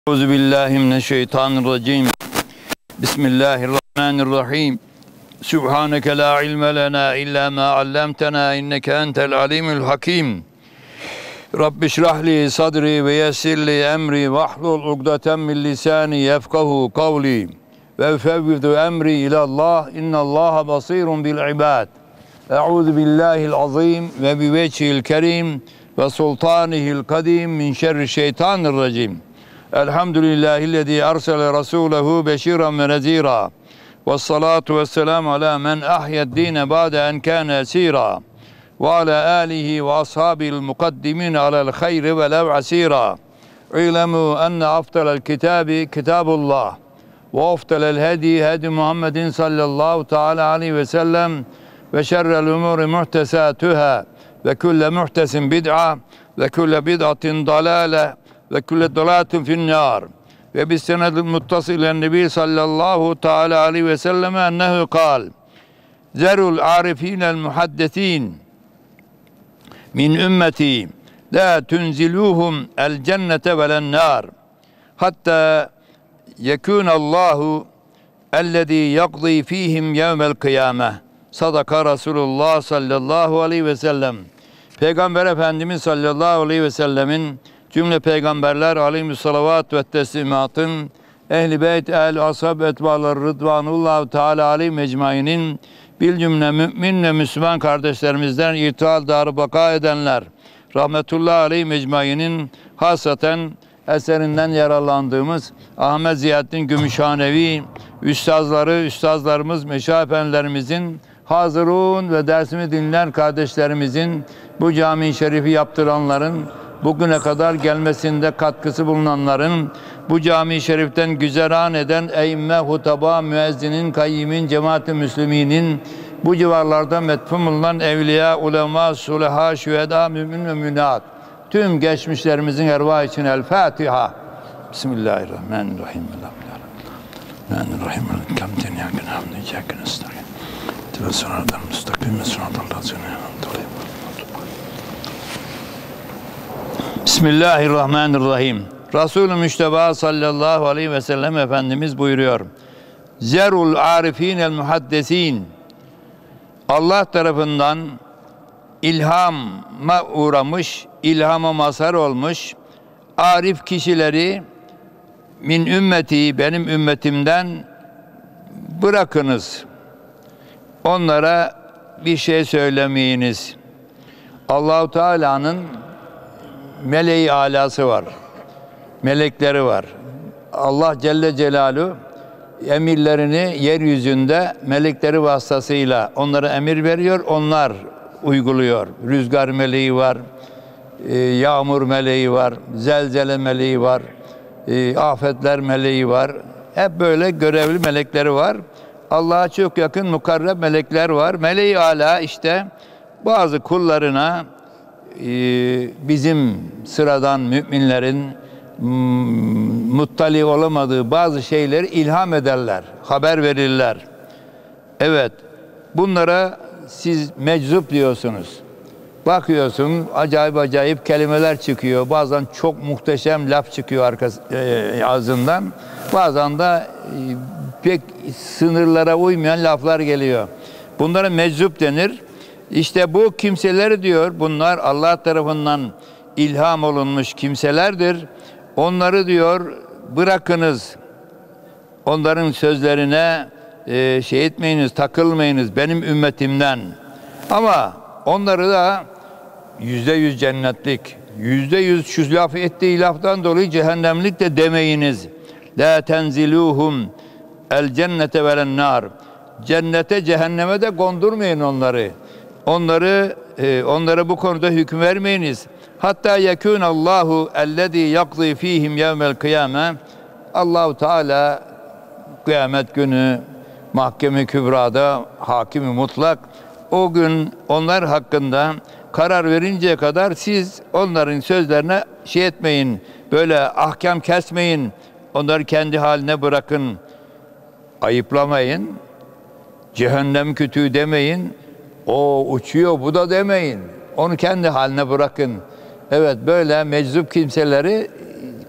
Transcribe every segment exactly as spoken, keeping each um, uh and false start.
Euzubillahimineşşeytanirracim. Bismillahirrahmanirrahim. Subhaneke la ilme lena illa ma allamtena inneke entel alimul hakim. Rabbi şrahli sadri ve yessirli emri vahlul ugdeten min lisani yefkahu kavli ve fevvidu emri ilallah innallaha basirun bil ibad. Euzu billahil azim ve bi vecihil kerim ve sultanihil kadim min şerri şeytanirracim. Elhamdülillahillezî arsale rasûlehu beşîran ve nezîrâ. Vessalâtu vesselamu alâ men ahyed-dîne ba'de en kâne esîrâ. Ve alâ âlihi ve ashâbil mukaddimîn alel hayri ve lev asîrâ. İlemû enne aftalel kitâbi kitâbullah. Ve aftalel hedi hedi Muhammedin sallallahu teâlâ aleyhi ve sellem. Ve şerrel umûri muhtesâtühâ. Ve külle muhtesin bid'a. Ve külle bid'atin dalâle. Ve külle dalâtin finnâr. Ve bis senedil muttasilen nebi sallallahu teâlâ aleyhi ve selleme ennehu kal. Zerul arifînel muhaddesîn min ümmeti la tunziluhum el cennete velen nâr. Hatta yekûnallahu ellezî yakzî fîhim yevmel kıyâmeh. Sadaka Resulullah sallallahu aleyhi ve sellem. Peygamber Efendimiz sallallahu aleyhi ve sellemin cümle peygamberler aleyhissalavat ve teslimatın ehl-i beyt, ehl-i ashab, etbaları rıdvanullahu teala aleyhi mecmainin bil cümle mümin ve Müslüman kardeşlerimizden irtihal darı baka edenler rahmetullahi aleyhi mecmainin hasaten eserinden yararlandığımız Ahmet Ziyaddin Gümüşhanevi üstazları, üstazlarımız, meşayih efendilerimizin hazırun ve dersimi dinleyen kardeşlerimizin bu cami-i şerifi yaptıranların bugüne kadar gelmesinde katkısı bulunanların, bu cami-i şeriften güzeran eden eyyimme, hutaba, müezzinin, kayyimin, cemaat-i müsliminin, bu civarlarda metfun bulunan evliya, ulema, suleha, şüheda, mümin ve müminat, tüm geçmişlerimizin ervah için El Fatiha. Bismillahirrahmanirrahim. Bismillahirrahmanirrahim. Bismillahirrahmanirrahim. Resulü Müşteba sallallahu aleyhi ve sellem Efendimiz buyuruyor. Zerul arifînel muhaddesîn. Allah tarafından ilhama uğramış, ilhama mazhar olmuş arif kişileri min ümmeti, benim ümmetimden bırakınız. Onlara bir şey söylemeyiniz. Allah-u Teala'nın meleği alası var. Melekleri var. Allah Celle Celaluhu emirlerini yeryüzünde melekleri vasıtasıyla onlara emir veriyor. Onlar uyguluyor. Rüzgar meleği var. E, yağmur meleği var. Zelzele meleği var. E, afetler meleği var. Hep böyle görevli melekleri var. Allah'a çok yakın mukarreb melekler var. Meleği ala işte bazı kullarına bizim sıradan müminlerin muttali olamadığı bazı şeyleri ilham ederler, haber verirler. Evet, bunlara siz meczup diyorsunuz. Bakıyorsun, acayip acayip kelimeler çıkıyor. Bazen çok muhteşem laf çıkıyor arkası, e, ağzından. Bazen de e, pek sınırlara uymayan laflar geliyor. Bunlara meczup denir. İşte bu kimseler diyor, bunlar Allah tarafından ilham olunmuş kimselerdir. Onları diyor bırakınız. Onların sözlerine e, şey etmeyiniz, takılmayınız benim ümmetimden. Ama onları da yüzde yüz cennetlik, yüzde yüz şu lafı ettiği laftan dolayı cehennemlik de demeyiniz. La tenziluhum el cennete velen nar. Cennete, cehenneme de kondurmayın onları. Onları e, onlara bu konuda hüküm vermeyiniz. Hatta yekûnallahu ellezî yakzî fîhim yevmel kıyâme. Allah-u Teala kıyamet günü mahkeme-i kübrada hakimi mutlak o gün onlar hakkında karar verinceye kadar siz onların sözlerine şey etmeyin. Böyle ahkam kesmeyin. Onları kendi haline bırakın. Ayıplamayın. Cehennem kütüğü demeyin. O uçuyor bu da demeyin. Onu kendi haline bırakın. Evet, böyle meczup kimseleri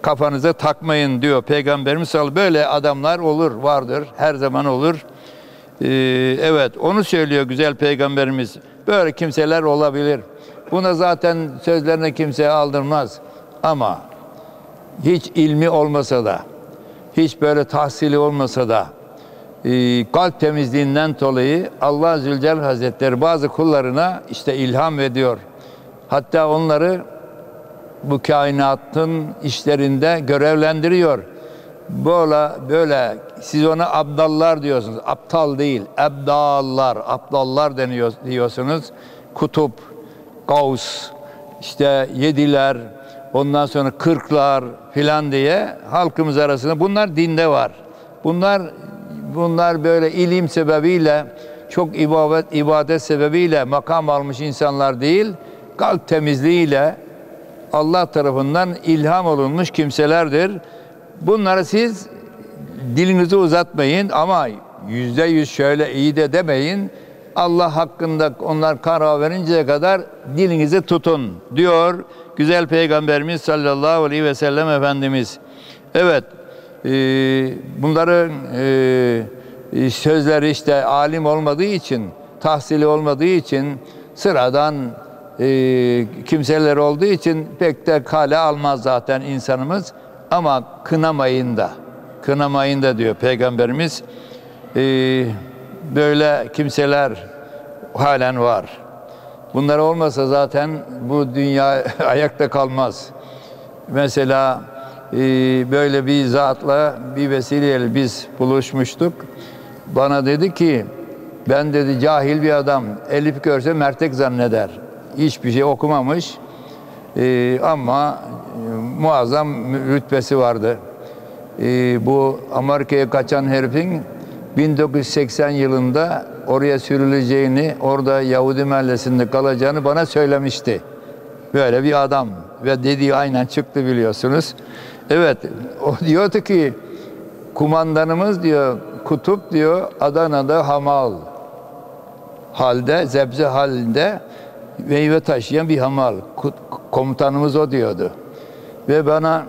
kafanıza takmayın diyor Peygamberimiz sallallahu aleyhi ve sellem. Böyle adamlar olur, vardır, her zaman olur. Ee, evet, onu söylüyor güzel Peygamberimiz. Böyle kimseler olabilir. Buna zaten sözlerine kimseye aldırmaz. Ama hiç ilmi olmasa da, hiç böyle tahsili olmasa da, e, kalp temizliğinden dolayı Allah Zülcelal Hazretleri bazı kullarına işte ilham ediyor. Hatta onları bu kainatın işlerinde görevlendiriyor. Böyle, böyle siz ona abdallar diyorsunuz. Aptal değil, ebdallar, aptallar deniyor diyorsunuz. Kutup, Gavs, işte yediler, ondan sonra kırklar filan diye halkımız arasında bunlar dinde var. Bunlar bunlar böyle ilim sebebiyle, çok ibadet ibadet sebebiyle makam almış insanlar değil, kalp temizliğiyle Allah tarafından ilham olunmuş kimselerdir. Bunları siz dilinizi uzatmayın ama yüzde yüz şöyle iyi de demeyin. Allah hakkında onlar karar verinceye kadar dilinizi tutun diyor güzel Peygamberimiz sallallahu aleyhi ve sellem Efendimiz. Evet, e, bunların e, sözleri işte alim olmadığı için, tahsili olmadığı için, sıradan e, kimseler olduğu için pek de kale almaz zaten insanımız. Ama kınamayın da, kınamayın da diyor Peygamberimiz. Ee, böyle kimseler halen var. Bunlar olmasa zaten bu dünya ayakta kalmaz. Mesela e, böyle bir zatla, bir vesileyle biz buluşmuştuk. Bana dedi ki, ben dedi cahil bir adam, elif görse mertek zanneder. Hiçbir şey okumamış. Ee, ama e, muazzam rütbesi vardı. Ee, bu Amerika'ya kaçan herifin bin dokuz yüz seksen yılında oraya sürüleceğini, orada Yahudi mahallesinde kalacağını bana söylemişti. Böyle bir adam ve dediği aynen çıktı biliyorsunuz. Evet, o diyordu ki kumandanımız diyor, Kutup diyor, Adana'da hamal halde, zebze halinde meyve taşıyan bir hamal. Komutanımız o diyordu. Ve bana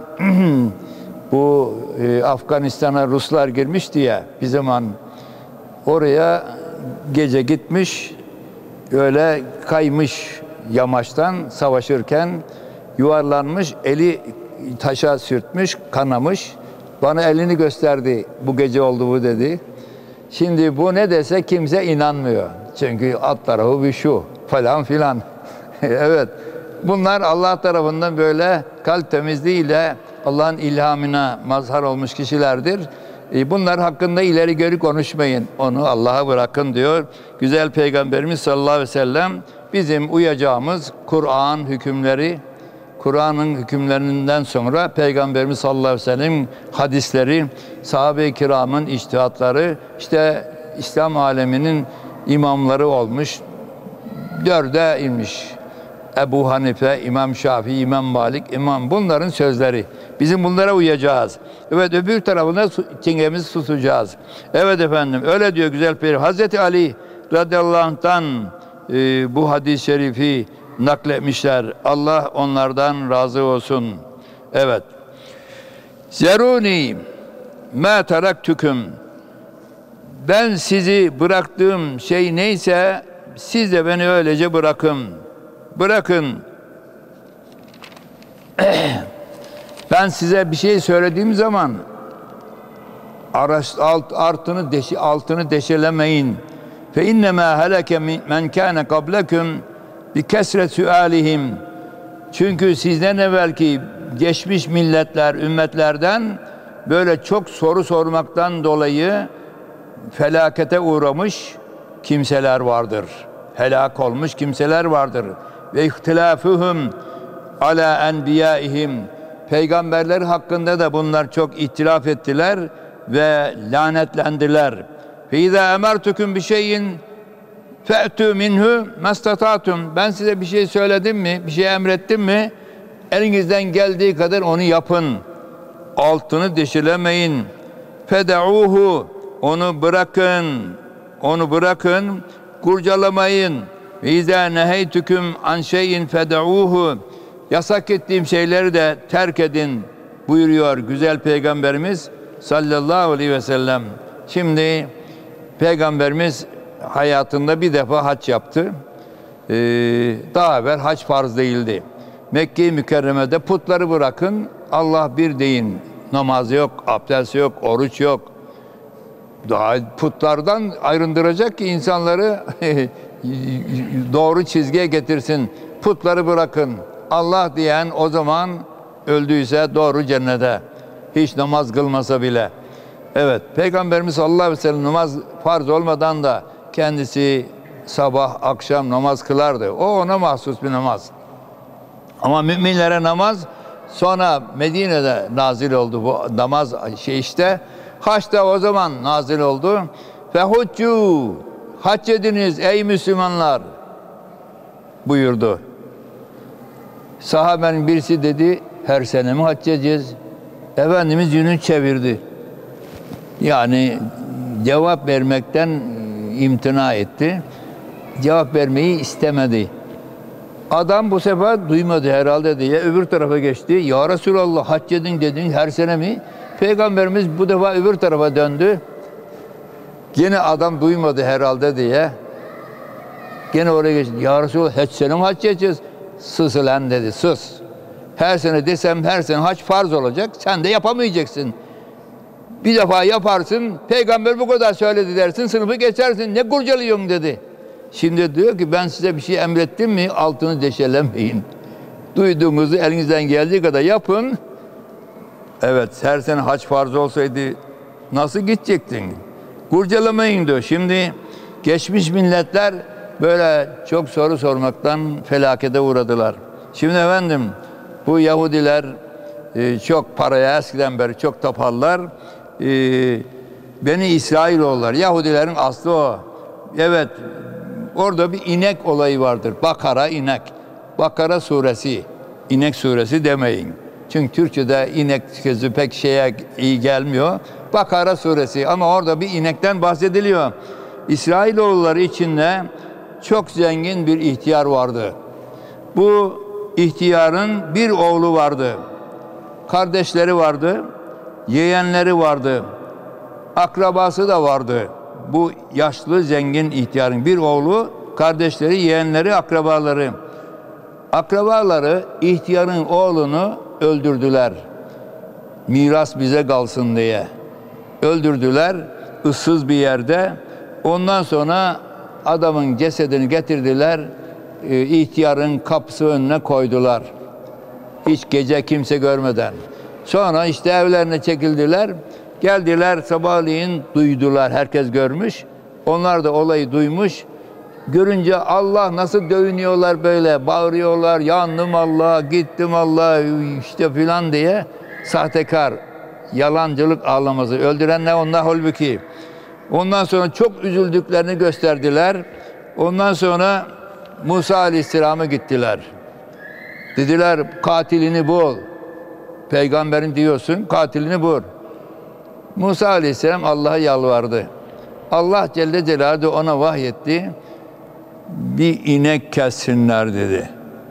bu e, Afganistan'a Ruslar girmişti ya bir zaman, oraya gece gitmiş, öyle kaymış yamaçtan savaşırken, yuvarlanmış, eli taşa sürtmüş, kanamış. Bana elini gösterdi, bu gece oldu bu dedi. Şimdi bu ne dese kimse inanmıyor. Çünkü alt tarafı bir şu falan filan. Evet. Bunlar Allah tarafından böyle kalp temizliğiyle Allah'ın ilhamına mazhar olmuş kişilerdir. Bunlar hakkında ileri geri konuşmayın. Onu Allah'a bırakın diyor güzel Peygamberimiz sallallahu aleyhi ve sellem. Bizim uyacağımız Kur'an hükümleri, Kur'an'ın hükümlerinden sonra Peygamberimiz sallallahu aleyhi ve sellem hadisleri, sahabe-i kiramın içtihatları, işte İslam aleminin imamları olmuş, dörde inmiş. Ebu Hanife, İmam Şafii, İmam Malik, İmam, bunların sözleri. Bizim bunlara uyacağız. Evet, öbür tarafında çingemizi tutacağız. Evet efendim, öyle diyor güzel Peygamber. Hazreti Ali radıyallahu anh'tan e, bu hadis-i şerifi nakletmişler. Allah onlardan razı olsun. Evet. Zeruni ma teraktüküm. Ben sizi bıraktığım şey neyse siz de beni öylece bırakın. Bırakın. Ben size bir şey söylediğim zaman alt, altını deşi, altını deşelemeyin. Fe innema heleke men kana qablekum bi kesret sualihim. Çünkü sizden evvelki geçmiş milletler, ümmetlerden böyle çok soru sormaktan dolayı felakete uğramış kimseler vardır. Helak olmuş kimseler vardır. Ve ihtilafuhum ala enbiyaihim. Peygamberler hakkında da bunlar çok ihtilaf ettiler ve lanetlendiler. Fe izâ emertukum bi şeyin fe'tû minhu mastata'tum. Ben size bir şey söyledim mi, bir şey emrettim mi, elinizden geldiği kadar onu yapın. Altını deşilemeyin. Fed'uhu, onu bırakın. Onu bırakın, kurcalamayın. Ve izâ neheytüküm an şeyin fed'uhu. Yasak ettiğim şeyleri de terk edin. buyuruyor güzel Peygamberimiz sallallahu aleyhi ve sellem. Şimdi Peygamberimiz hayatında bir defa hac yaptı. Ee, daha evvel hac farz değildi. Mekke-i Mükerreme'de putları bırakın, Allah bir deyin. Namaz yok, abdest yok, oruç yok. Daha putlardan ayrındıracak ki insanları doğru çizgiye getirsin. Putları bırakın. Allah diyen o zaman öldüyse doğru cennete. Hiç namaz kılmasa bile. Evet, Peygamberimiz sallallahu aleyhi ve sellem namaz farz olmadan da kendisi sabah, akşam namaz kılardı. O ona mahsus bir namaz. Ama müminlere namaz sonra Medine'de nazil oldu bu namaz şey işte. Haç'ta o zaman nazil oldu. Fehuccu, hac ediniz ey Müslümanlar buyurdu. Sahabenin birisi dedi, her sene mi hac edeceğiz? Efendimiz yüzünü çevirdi. Yani cevap vermekten imtina etti. Cevap vermeyi istemedi. Adam bu sefer duymadı herhalde diye öbür tarafa geçti. Ya Resulallah hac edin dedin her sene mi? Peygamberimiz bu defa öbür tarafa döndü. Gene adam duymadı herhalde diye. Gene oraya geçti. Ya Resulallah her sene mi hac edeceğiz? Sus lan dedi, sus. Her sene desem her sene hac farz olacak. Sen de yapamayacaksın. Bir defa yaparsın. Peygamber bu kadar söyledi dersin. Sınıfı geçersin. Ne kurcalıyorsun dedi. Şimdi diyor ki ben size bir şey emrettim mi altını deşelemeyin. Duyduğunuzu elinizden geldiği kadar yapın. Evet, her sene hac farz olsaydı nasıl gidecektin? Kurcalamayın diyor. Şimdi geçmiş milletler böyle çok soru sormaktan felakete uğradılar. Şimdi efendim bu Yahudiler e, çok paraya eskiden beri çok taparlar. E, Beni İsrailoğullar, Yahudilerin aslı o. Evet, orada bir inek olayı vardır. Bakara inek. Bakara suresi, inek suresi demeyin. Çünkü Türkçe'de inek sözü pek şeye iyi gelmiyor. Bakara suresi ama orada bir inekten bahsediliyor. İsrailoğulları içinde çok zengin bir ihtiyar vardı. Bu ihtiyarın bir oğlu vardı. Kardeşleri vardı. Yeğenleri vardı. Akrabası da vardı. Bu yaşlı zengin ihtiyarın bir oğlu, kardeşleri, yeğenleri, akrabaları. Akrabaları ihtiyarın oğlunu öldürdüler. Miras bize kalsın diye. Öldürdüler ıssız bir yerde. Ondan sonra adamın cesedini getirdiler. E, ihtiyarın kapısı önüne koydular. Hiç gece kimse görmeden. Sonra işte evlerine çekildiler. Geldiler sabahleyin duydular. Herkes görmüş. Onlar da olayı duymuş. Görünce Allah nasıl dövünüyorlar böyle, bağırıyorlar. Yandım Allah, gittim Allah işte filan diye. Sahtekar, yalancılık ağlaması. Öldüren ne onlar halbuki. Ondan sonra çok üzüldüklerini gösterdiler. Ondan sonra Musa Aleyhisselam'a gittiler. Dediler katilini bul. Peygamberin diyorsun, katilini bul. Musa Aleyhisselam Allah'a yalvardı. Allah Celle Celaluhu ona vahyetti. Bir inek kessinler dedi.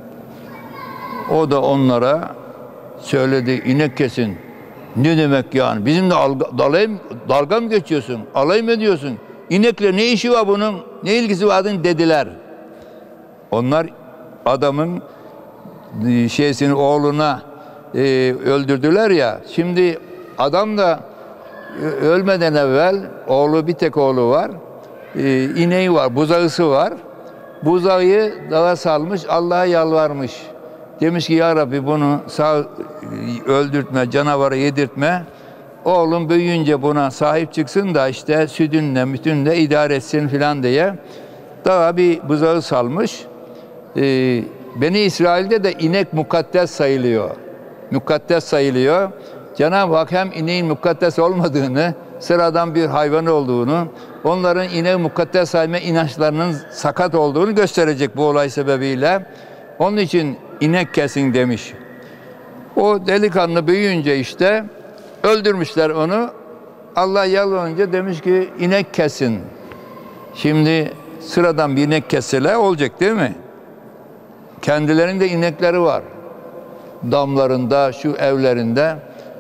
O da onlara söyledi, inek kesin. Ne demek yani? Bizimle dalga, dalga mı geçiyorsun? Alay mı ediyorsun? İnekle ne işi var bunun? Ne ilgisi var dediler. Onlar adamın şeysini oğluna e, öldürdüler ya. Şimdi adam da ölmeden evvel oğlu bir tek oğlu var. E, ineği var, buzağısı var. Buzağı dağa salmış, Allah'a yalvarmış. Demiş ki ya Rabbi bunu sağ öldürtme, canavara yedirtme. Oğlum büyüyünce buna sahip çıksın da işte sütünle, mütünle idare etsin filan diye. Dağa bir buzağı salmış. Ee, Beni İsrail'de de inek mukaddes sayılıyor. Mukaddes sayılıyor. Cenab-ı Hak hem ineğin mukaddes olmadığını, sıradan bir hayvan olduğunu, onların ineği mukaddes sayma inançlarının sakat olduğunu gösterecek bu olay sebebiyle. Onun için inek kesin demiş. O delikanlı büyüyünce işte öldürmüşler onu. Allah yalvarınca demiş ki inek kesin. Şimdi sıradan bir inek kesseler olacak değil mi? Kendilerinde inekleri var. Damlarında, şu evlerinde.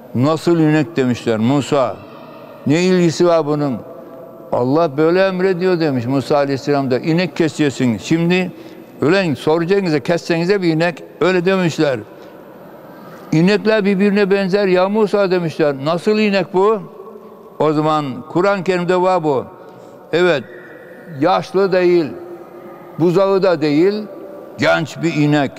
Nasıl inek demişler Musa. Ne ilgisi var bunun? Allah böyle emrediyor demiş Musa Aleyhisselam da. İnek kesiyorsun. Şimdi öyle soracağınıza kessenize bir inek. Öyle demişler. İnekler birbirine benzer ya Musa demişler. Nasıl inek bu? O zaman Kur'an-ı Kerim'de var bu. Evet, yaşlı değil, buzağı da değil, genç bir inek.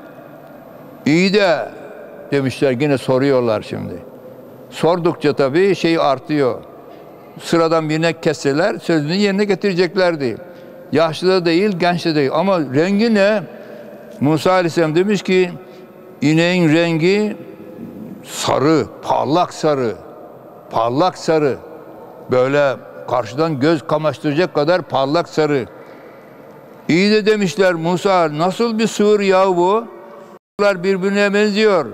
İyi de demişler, yine soruyorlar şimdi. Sordukça tabii şey artıyor. Sıradan bir inek kesseler sözünü yerine getireceklerdi. Yaşlı da değil, genç de değil. Ama rengi ne? Musa Aleyhisselam demiş ki, ineğin rengi sarı, parlak sarı. Parlak sarı. Böyle karşıdan göz kamaştıracak kadar parlak sarı. İyi de demişler Musa, nasıl bir sığır yahu bu? Bunlar birbirine benziyor.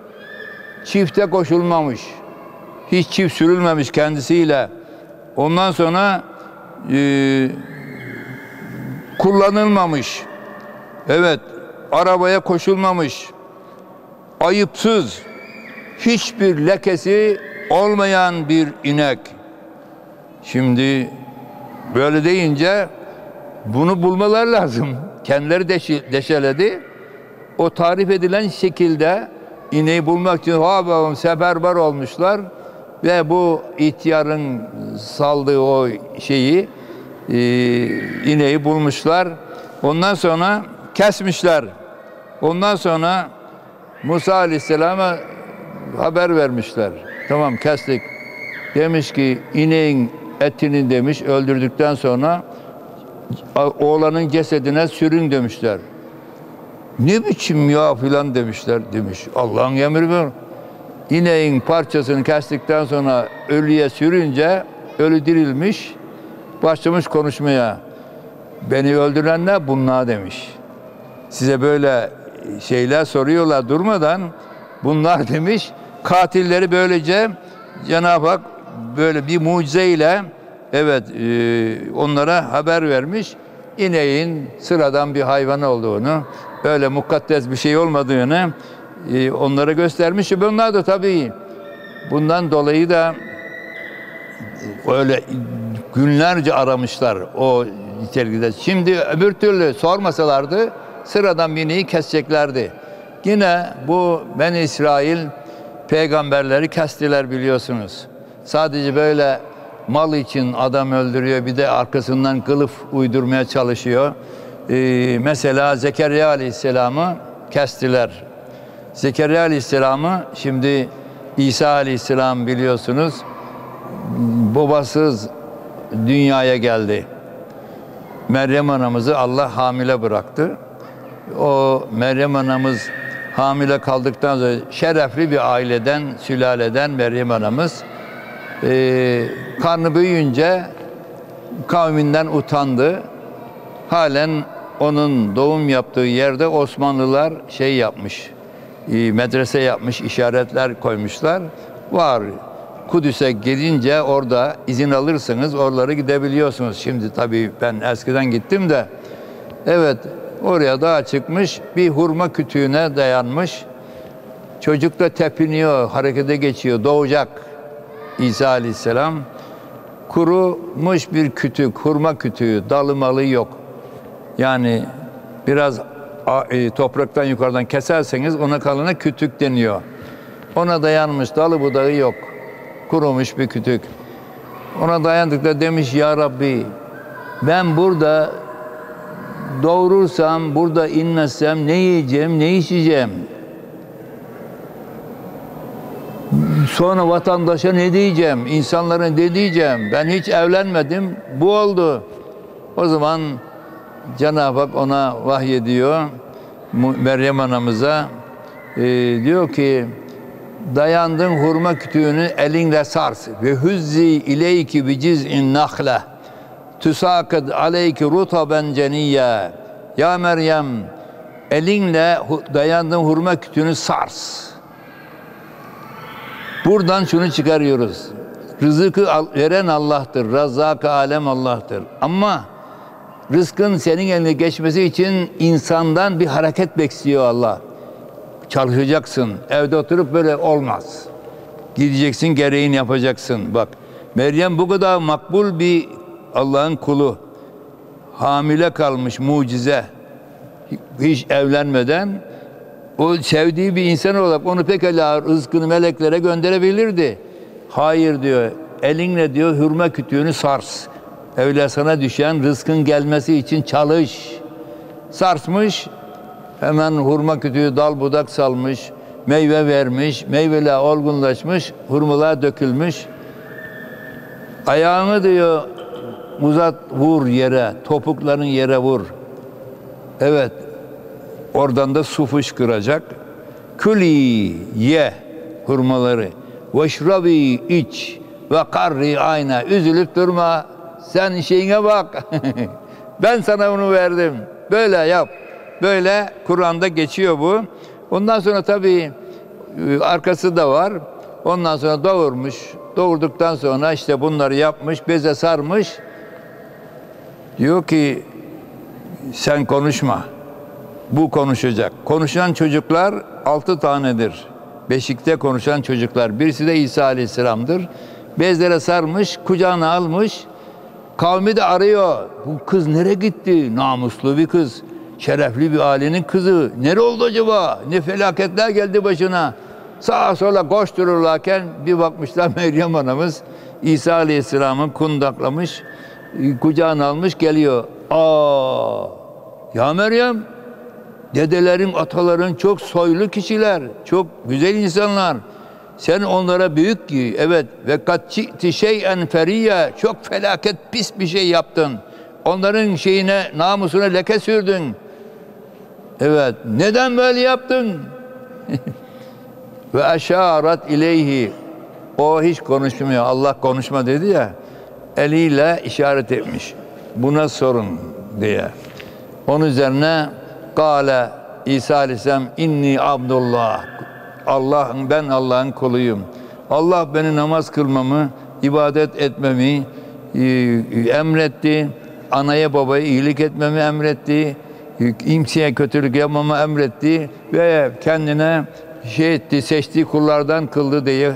Çifte koşulmamış. Hiç çift sürülmemiş kendisiyle. Ondan sonra e, kullanılmamış. Evet, arabaya koşulmamış. Ayıpsız, hiçbir lekesi olmayan bir inek. Şimdi böyle deyince bunu bulmalar lazım. Kendileri deşi, deşeledi. O tarif edilen şekilde ineği bulmak için ha babam seferber olmuşlar ve bu ihtiyarın saldığı o şeyi e, ineği bulmuşlar. Ondan sonra kesmişler. Ondan sonra Musa Aleyhisselam'a haber vermişler. Tamam kestik. Demiş ki ineğin etini demiş öldürdükten sonra oğlanın cesedine sürün demişler. Ne biçim ya filan demişler demiş. Allah'ın emri var. İneğin parçasını kestikten sonra ölüye sürünce ölü dirilmiş, başlamış konuşmaya. Beni öldürenler bunlar demiş. Size böyle şeyler soruyorlar durmadan. Bunlar demiş. Katilleri böylece Cenab-ı Hak böyle bir mucizeyle evet e, onlara haber vermiş. İneğin sıradan bir hayvan olduğunu, öyle mukaddes bir şey olmadığını e, onlara göstermiş. Bunlar da tabii bundan dolayı da öyle günlerce aramışlar o nitelikte. Şimdi öbür türlü sormasalardı sıradan bir ineği keseceklerdi. Yine bu Beni İsrail peygamberleri kestiler biliyorsunuz. Sadece böyle mal için adam öldürüyor, bir de arkasından kılıf uydurmaya çalışıyor. Ee, mesela Zekeriya Aleyhisselam'ı kestiler. Zekeriya Aleyhisselam'ı şimdi İsa Aleyhisselam biliyorsunuz babasız dünyaya geldi. Meryem anamızı Allah hamile bıraktı. O Meryem anamız hamile kaldıktan sonra şerefli bir aileden, sülaleden Meryem anamız e, karnı büyüyünce kavminden utandı. Halen onun doğum yaptığı yerde Osmanlılar şey yapmış, e, medrese yapmış, işaretler koymuşlar. Var. Kudüs'e gidince orada izin alırsanız oralara gidebiliyorsunuz. Şimdi tabii ben eskiden gittim de evet oraya dağa çıkmış bir hurma kütüğüne dayanmış. Çocuk da tepiniyor, harekete geçiyor, doğacak İsa Aleyhisselam. Kurumuş bir kütük, hurma kütüğü, dalı malı yok. Yani biraz topraktan yukarıdan keserseniz ona kalana kütük deniyor. Ona dayanmış, dalı budağı yok. Kurumuş bir kütük. Ona dayandıkta demiş ya Rabbi ben burada doğurursam, burada inmezsem ne yiyeceğim, ne içeceğim? Sonra vatandaşa ne diyeceğim, insanlara ne diyeceğim? Ben hiç evlenmedim, bu oldu. O zaman Cenab-ı Hak ona vahyediyor, Meryem anamıza e, diyor ki dayandığın hurma kütüğünü elinle sars ve huzzi ileyki bi ciz'in nahle tusakid aleyki rutaben ceniyya. Ya Meryem elinle dayandığın hurma kütüğünü sars. Buradan şunu çıkarıyoruz. Rızkı veren Allah'tır. Razzak-ı alem Allah'tır. Ama rızkın senin eline geçmesi için insandan bir hareket bekliyor Allah. Çalışacaksın. Evde oturup böyle olmaz. Gideceksin, gereğini yapacaksın. Bak, Meryem bu kadar makbul bir Allah'ın kulu. Hamile kalmış, mucize. Hiç evlenmeden. O sevdiği bir insan olarak onu pekala rızkını meleklere gönderebilirdi. Hayır diyor, elinle diyor hurma kütüğünü sars. Öyle sana düşen rızkın gelmesi için çalış. Sarsmış, hemen hurma kütüğü dal budak salmış, meyve vermiş, meyveler olgunlaşmış, hurmalar dökülmüş. Ayağını diyor uzat, vur yere, topukların yere vur. Evet, oradan da su fışkıracak. Külü, ye hurmaları. Veşrabi, iç. Ve karri ayna, üzülüp durma. Sen şeyine bak. Ben sana bunu verdim. Böyle yap. Böyle Kur'an'da geçiyor bu. Ondan sonra tabii arkası da var. Ondan sonra doğurmuş. Doğurduktan sonra işte bunları yapmış, beze sarmış. Diyor ki sen konuşma. Bu konuşacak. Konuşan çocuklar altı tanedir. Beşikte konuşan çocuklar. Birisi de İsa Aleyhisselam'dır. Bezlere sarmış, kucağına almış. Kavmi de arıyor. Bu kız nereye gitti? Namuslu bir kız. Şerefli bir ailenin kızı. Nere oldu acaba? Ne felaketler geldi başına? Sağa sola koştururlarken bir bakmışlar Meryem anamız İsa Aleyhisselam'ı kundaklamış, kucağına almış geliyor. Aa, ya Meryem, dedelerin, ataların çok soylu kişiler, çok güzel insanlar. Sen onlara büyük ki, evet, ve katçi şey'en feriyye, çok felaket pis bir şey yaptın. Onların şeyine, namusuna leke sürdün. Evet, neden böyle yaptın? Ve eşaret ileyhi, o hiç konuşmuyor. Allah konuşma dedi ya, eliyle işaret etmiş. Buna sorun diye. Onun üzerine Kâle İsa Aleyhisselam inni Abdullah. Allah, ben Allah'ın kuluyum. Allah beni namaz kılmamı, ibadet etmemi e, emretti. Anaya babaya iyilik etmemi emretti. Kimseye kötülük yapmamı emretti ve kendine şey etti, seçtiği kullardan kıldı diye.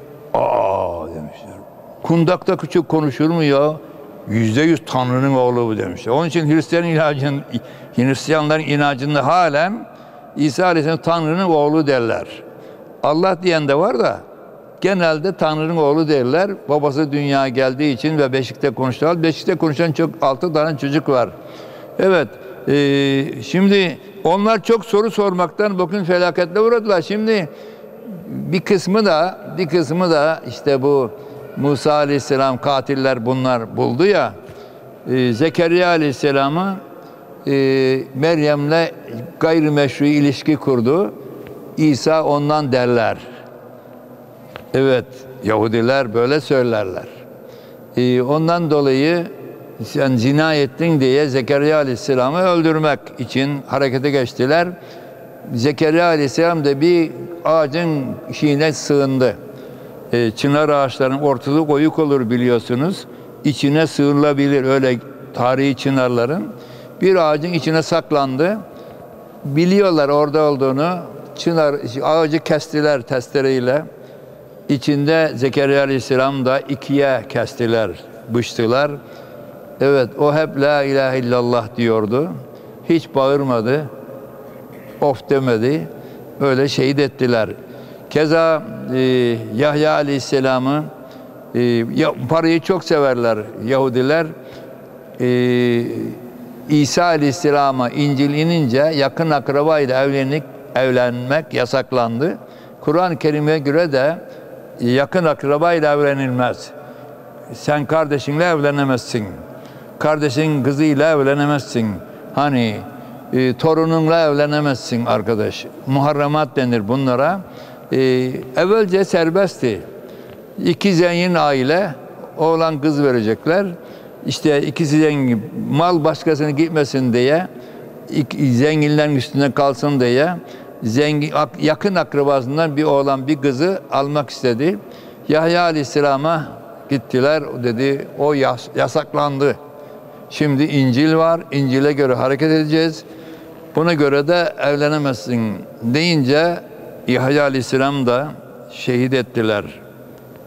Aa demişler. Kundakta küçük konuşur mu ya? Yüzde yüz Tanrı'nın oğlu bu demişler. Onun için Hristiyan inancın, Hristiyanların inancında halen İsa Aleyhisselam Tanrı'nın oğlu derler. Allah diyen de var da genelde Tanrı'nın oğlu derler. Babası dünyaya geldiği için ve Beşik'te konuştular. Beşik'te konuşan çok altı tane çocuk var. Evet. E, şimdi onlar çok soru sormaktan bugün felaketle uğradılar. Şimdi bir kısmı da bir kısmı da işte bu Musa Aleyhisselam katiller bunlar buldu ya, e, Zekeriya Aleyhisselam'ı e, Meryem'le gayrimeşru ilişki kurdu. İsa ondan derler. Evet, Yahudiler böyle söylerler. E, ondan dolayı sen zina ettin diye Zekeriya Aleyhisselam'ı öldürmek için harekete geçtiler. Zekeriya Aleyhisselam da bir ağacın şeyine sığındı. E, çınar ağaçlarının ortalığı oyuk olur biliyorsunuz. İçine sığınılabilir öyle tarihi çınarların. Bir ağacın içine saklandı. Biliyorlar orada olduğunu. Çınar ağacı kestiler testereyle. İçinde Zekeriya Aleyhisselam da ikiye kestiler, bıçtılar. Evet, o hep la ilahe illallah diyordu. Hiç bağırmadı. Of demedi. Öyle şehit ettiler. Keza e, Yahya Aleyhisselam'ı e, ya, parayı çok severler Yahudiler. E, İsa Aleyhisselam'a İncil inince yakın akrabayla evlenmek, evlenmek yasaklandı. Kur'an-ı Kerim'e göre de yakın akrabayla evlenilmez. Sen kardeşinle evlenemezsin. Kardeşin kızıyla evlenemezsin. Hani e, torununla evlenemezsin arkadaş. Muharremat denir bunlara. E, evvelce serbestti. İki zengin aile oğlan kız verecekler. İşte ikisi zengin, mal başkasına gitmesin diye, iki, zenginlerin üstünde kalsın diye zengin, yakın akrabasından bir oğlan bir kızı almak istedi. Yahya Aleyhisselam'a gittiler, dedi o yas, yasaklandı. Şimdi İncil var, İncil'e göre hareket edeceğiz. Buna göre de evlenemezsin deyince Yahya Aleyhisselam da şehit ettiler.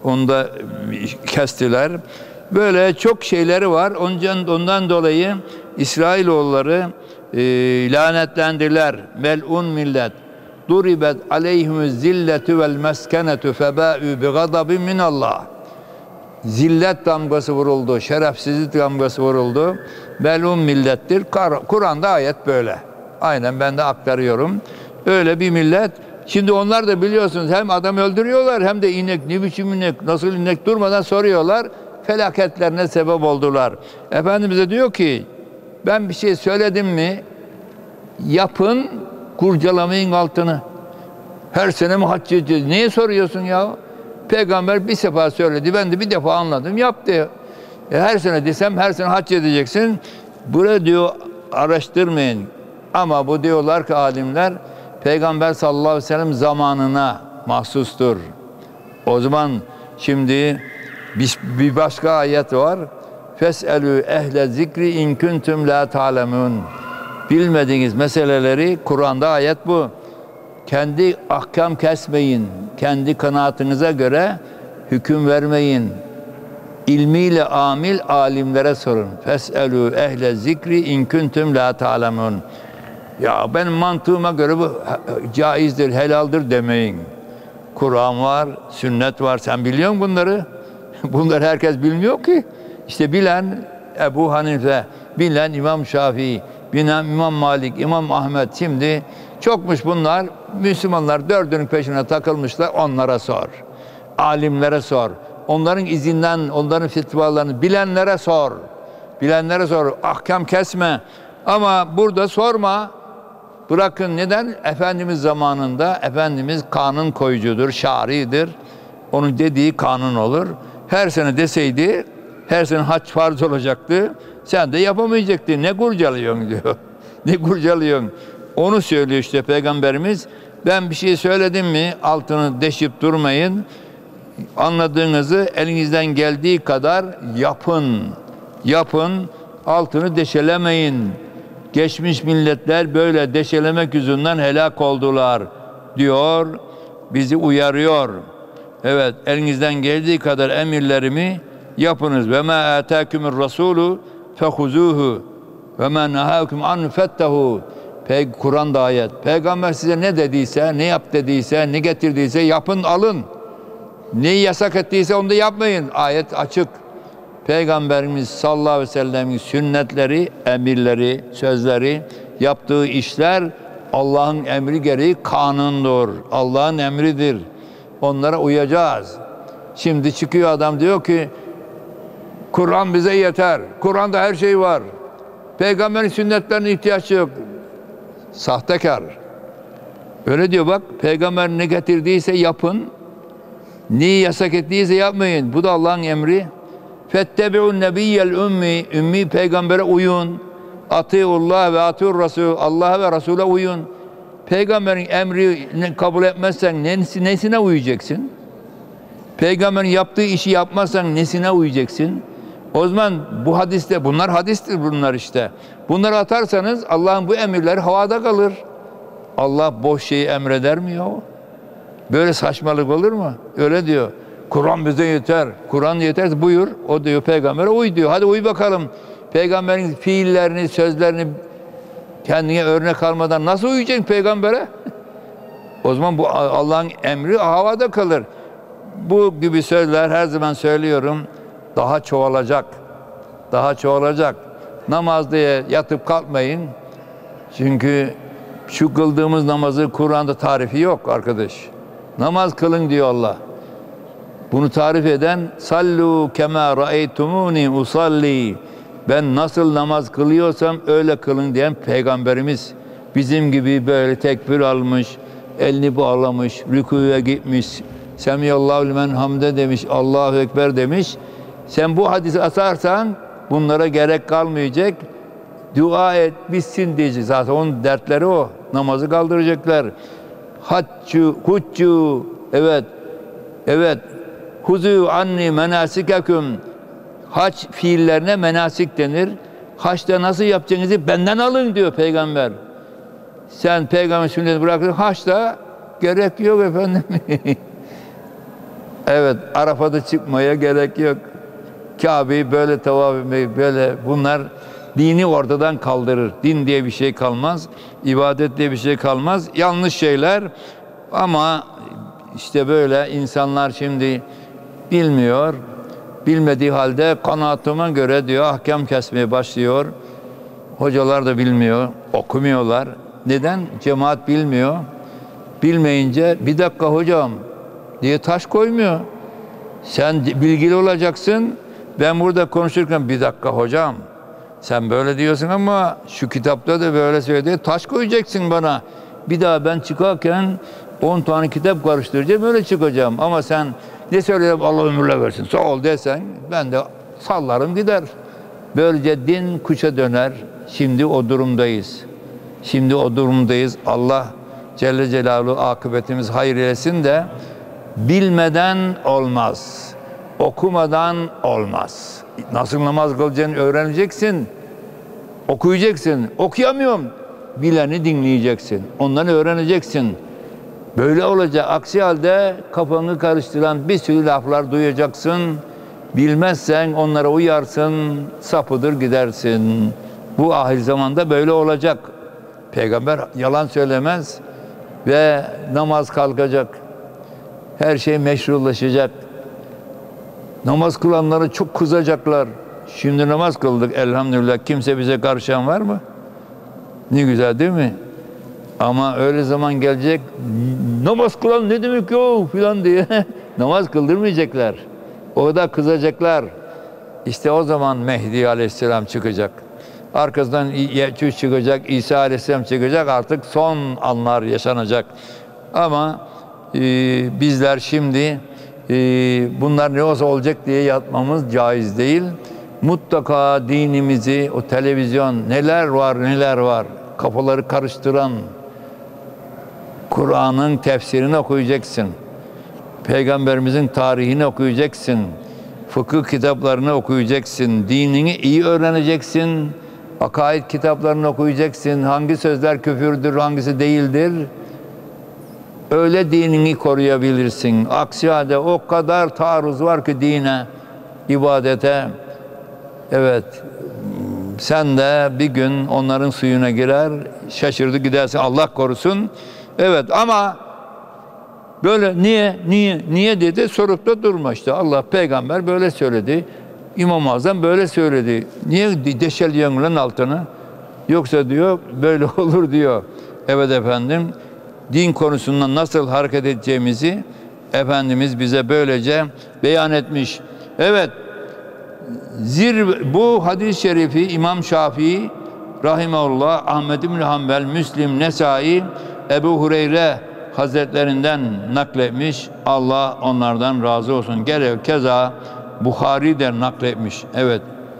Onu da kestiler. Böyle çok şeyleri var. Ondan, ondan dolayı İsrailoğulları e, lanetlendiler. Mel'un millet. Duribet aleyhimüz zilletü vel meskenetu febâ'ü bi gadabin minallah. Zillet damgası vuruldu, şerefsizlik damgası vuruldu. Mel'un millettir. Kur'an'da ayet böyle. Aynen ben de aktarıyorum. Öyle bir millet. Şimdi onlar da biliyorsunuz hem adam öldürüyorlar hem de inek, ne biçim inek, nasıl inek durmadan soruyorlar. Felaketlerine sebep oldular. Efendimiz'e diyor ki ben bir şey söyledim mi yapın, kurcalamayın altını. Her sene mi hac edeceğiz? Niye soruyorsun ya? Peygamber bir sefer söyledi, ben de bir defa anladım, yaptı. E her sene desem her sene hac edeceksin. Buraya diyor araştırmayın. Ama bu diyorlar ki alimler Peygamber sallallahu aleyhi ve sellem zamanına mahsustur. O zaman şimdi bir, bir başka ayet var. Fes'elü ehle zikri in kuntum la ta'lemun. Bilmediğiniz meseleleri Kur'an'da ayet bu. Kendi ahkam kesmeyin. Kendi kanaatinize göre hüküm vermeyin. İlmiyle amil alimlere sorun. Fes'elü ehle zikri in kuntum la ta'lemun. Ya benim mantığıma göre bu caizdir, helaldir demeyin. Kur'an var, sünnet var. Sen biliyor musun bunları? Bunları herkes bilmiyor ki. İşte bilen Ebu Hanife, bilen İmam Şafii, bilen İmam Malik, İmam Ahmet. Şimdi çokmuş bunlar. Müslümanlar dördünün peşine takılmışlar. Onlara sor. Alimlere sor. Onların izinden, onların fetvalarını bilenlere sor. Bilenlere sor. Ahkam kesme. Ama burada sorma. Bırakın neden? Efendimiz zamanında Efendimiz kanun koyucudur, şaridir. Onun dediği kanun olur. Her sene deseydi her sene hac farz olacaktı. Sen de yapamayacaktın. Ne kurcalıyorsun diyor. Ne kurcalıyorsun? Onu söylüyor işte Peygamberimiz. Ben bir şey söyledim mi altını deşip durmayın. Anladığınızı elinizden geldiği kadar yapın. Yapın. Altını deşelemeyin. Geçmiş milletler böyle deşelemek yüzünden helak oldular diyor. Bizi uyarıyor. Evet, elinizden geldiği kadar emirlerimi yapınız. Ve ma ataakumur rasulu fehuzuhu ve ma nahakum an fettahu. Kur'an'da ayet. Peygamber size ne dediyse, ne yap dediyse, ne getirdiyse yapın, alın. Neyi yasak ettiyse onu da yapmayın. Ayet açık. Peygamberimiz sallallahu aleyhi ve sellem'in sünnetleri, emirleri, sözleri, yaptığı işler Allah'ın emri gereği kanundur. Allah'ın emridir. Onlara uyacağız. Şimdi çıkıyor adam diyor ki Kur'an bize yeter. Kur'an'da her şey var. Peygamberin sünnetlerine ihtiyaç yok. Sahtekar. Öyle diyor bak. Peygamber ne getirdiyse yapın. Neyi yasak ettiyse yapmayın. Bu da Allah'ın emri. Fettebi'un nebiyyel ümmi. Ümmi peygambere uyun. Atiullah ve atiur Resul. Allah'a ve Resul'e uyun. Peygamberin emrini kabul etmezsen nesine, nesine uyacaksın? Peygamberin yaptığı işi yapmazsan nesine uyacaksın? O zaman bu hadiste, bunlar hadistir bunlar işte. Bunları atarsanız Allah'ın bu emirleri havada kalır. Allah boş şeyi emreder mi ya? Böyle saçmalık olur mu? Öyle diyor. Kur'an bize yeter. Kur'an yeterse buyur. O diyor peygambere uy diyor. Hadi uy bakalım. Peygamberin fiillerini, sözlerini kendine örnek almadan nasıl uyacaksın peygambere? O zaman bu Allah'ın emri havada kalır. Bu gibi sözler her zaman söylüyorum. Daha çoğalacak. Daha çoğalacak. Namaz diye yatıp kalkmayın. Çünkü şu kıldığımız namazı Kur'an'da tarifi yok arkadaş. Namaz kılın diyor Allah. Bunu tarif eden sallu kema raeytumuni usalli. Ben nasıl namaz kılıyorsam öyle kılın diyen peygamberimiz. Bizim gibi böyle tekbir almış, elini bağlamış, rükûya gitmiş, Semiyallahu limen hamde demiş, Allahu ekber demiş. Sen bu hadisi atarsan bunlara gerek kalmayacak. Dua et, bitsin diyecek. Zaten onun dertleri o. Namazı kaldıracaklar. Haccu, huccu, evet, evet. Huzu anni menasikekum. Hac fiillerine menasik denir. Haçta nasıl yapacağınızı benden alın diyor peygamber. Sen peygamber sünnetini bırakın, haçta gerek yok efendim. Evet, Arafat'a çıkmaya gerek yok. Kabe'yi böyle tavaf etmeyi, böyle bunlar dini ortadan kaldırır. Din diye bir şey kalmaz, ibadet diye bir şey kalmaz. Yanlış şeyler ama işte böyle insanlar şimdi bilmiyor. Bilmediği halde kanaatime göre diyor ahkam kesmeye başlıyor. Hocalar da bilmiyor, okumuyorlar. Neden? Cemaat bilmiyor. Bilmeyince bir dakika hocam diye taş koymuyor. Sen bilgili olacaksın. Ben burada konuşurken bir dakika hocam sen böyle diyorsun ama şu kitapta da böyle söyledi. Taş koyacaksın bana. Bir daha ben çıkarken on tane kitap karıştıracağım öyle çıkacağım. Ama sen ne söyleyeyim Allah ömürle versin sağ ol desen ben de sallarım gider. Böylece din kuşa döner. Şimdi o durumdayız. Şimdi o durumdayız. Allah Celle Celaluhu akıbetimiz hayır eylesin de bilmeden olmaz. Okumadan olmaz. Nasıl namaz kılacağını öğreneceksin. Okuyacaksın. Okuyamıyorum. Bileni dinleyeceksin. Ondan öğreneceksin. Böyle olacak. Aksi halde kafanı karıştıran bir sürü laflar duyacaksın. Bilmezsen onlara uyarsın. Sapıdır gidersin. Bu ahir zamanda böyle olacak. Peygamber yalan söylemez ve namaz kalkacak. Her şey meşrulaşacak. Namaz kılanları çok kızacaklar. Şimdi namaz kıldık elhamdülillah. Kimse bize karışan var mı? Ne güzel değil mi? Ama öyle zaman gelecek. Namaz kılan ne demek yok filan diye. Namaz kıldırmayacaklar. O da kızacaklar. İşte o zaman Mehdi Aleyhisselam çıkacak. Arkasından Yecüc çıkacak, İsa Aleyhisselam çıkacak. Artık son anlar yaşanacak. Ama e, bizler şimdi e, bunlar ne olsa olacak diye yatmamız caiz değil. Mutlaka dinimizi, o televizyon neler var neler var. Kafaları karıştıran Kur'an'ın tefsirini okuyacaksın. Peygamberimizin tarihini okuyacaksın. Fıkıh kitaplarını okuyacaksın. Dinini iyi öğreneceksin. Akaid kitaplarını okuyacaksın. Hangi sözler küfürdür, hangisi değildir. Öyle dinini koruyabilirsin. Aksi halde o kadar taarruz var ki dine, ibadete. Evet, sen de bir gün onların suyuna girer, şaşırdı gidersin. Allah korusun. Evet ama böyle niye, niye, niye dedi sorup da durma işte. Allah peygamber böyle söyledi. İmam-ı Azam böyle söyledi. Niye deşeliyorsun lan altını? Yoksa diyor böyle olur diyor. Evet efendim din konusunda nasıl hareket edeceğimizi Efendimiz bize böylece beyan etmiş. Evet zirve, bu hadis-i şerifi İmam Şafii Rahimahullah, Ahmed İbn Hanbel, Müslim, Nesai, Ebu Hureyre Hazretlerinden nakletmiş. Allah onlardan razı olsun. Gene keza Buhari de nakletmiş. Evet.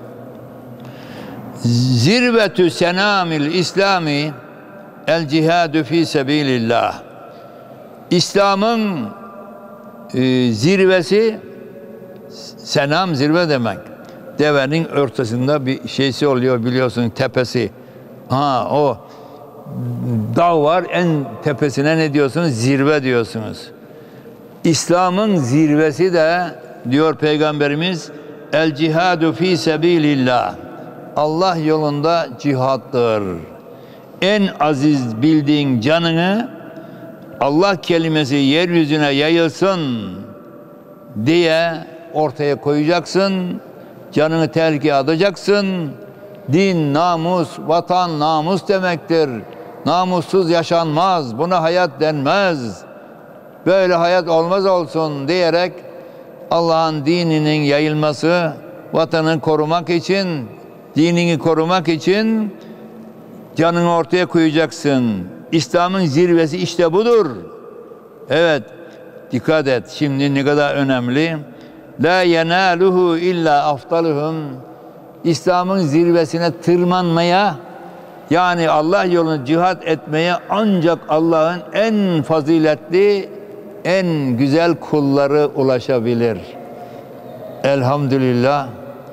Zirvetü senamil İslami el cihadu fi sebilillah. İslam'ın e, zirvesi, senam zirve demek. Devenin ortasında bir şeysi oluyor biliyorsun, tepesi. Ha o dağ var, en tepesine ne diyorsunuz? Zirve diyorsunuz. İslam'ın zirvesi de diyor Peygamberimiz el cihadu fi sebilillah. Allah yolunda cihattır. En aziz bildiğin canını Allah kelimesi yeryüzüne yayılsın diye ortaya koyacaksın. Canını tehlikeye atacaksın. Din, namus, vatan namus demektir. Namussuz yaşanmaz. Buna hayat denmez. Böyle hayat olmaz olsun diyerek Allah'ın dininin yayılması, vatanını korumak için, dinini korumak için canını ortaya koyacaksın. İslam'ın zirvesi işte budur. Evet, dikkat et. Şimdi ne kadar önemli. La yenaluhu illa aftaluhum. İslam'ın zirvesine tırmanmaya, yani Allah yolunu cihat etmeye ancak Allah'ın en faziletli, en güzel kulları ulaşabilir. Elhamdülillah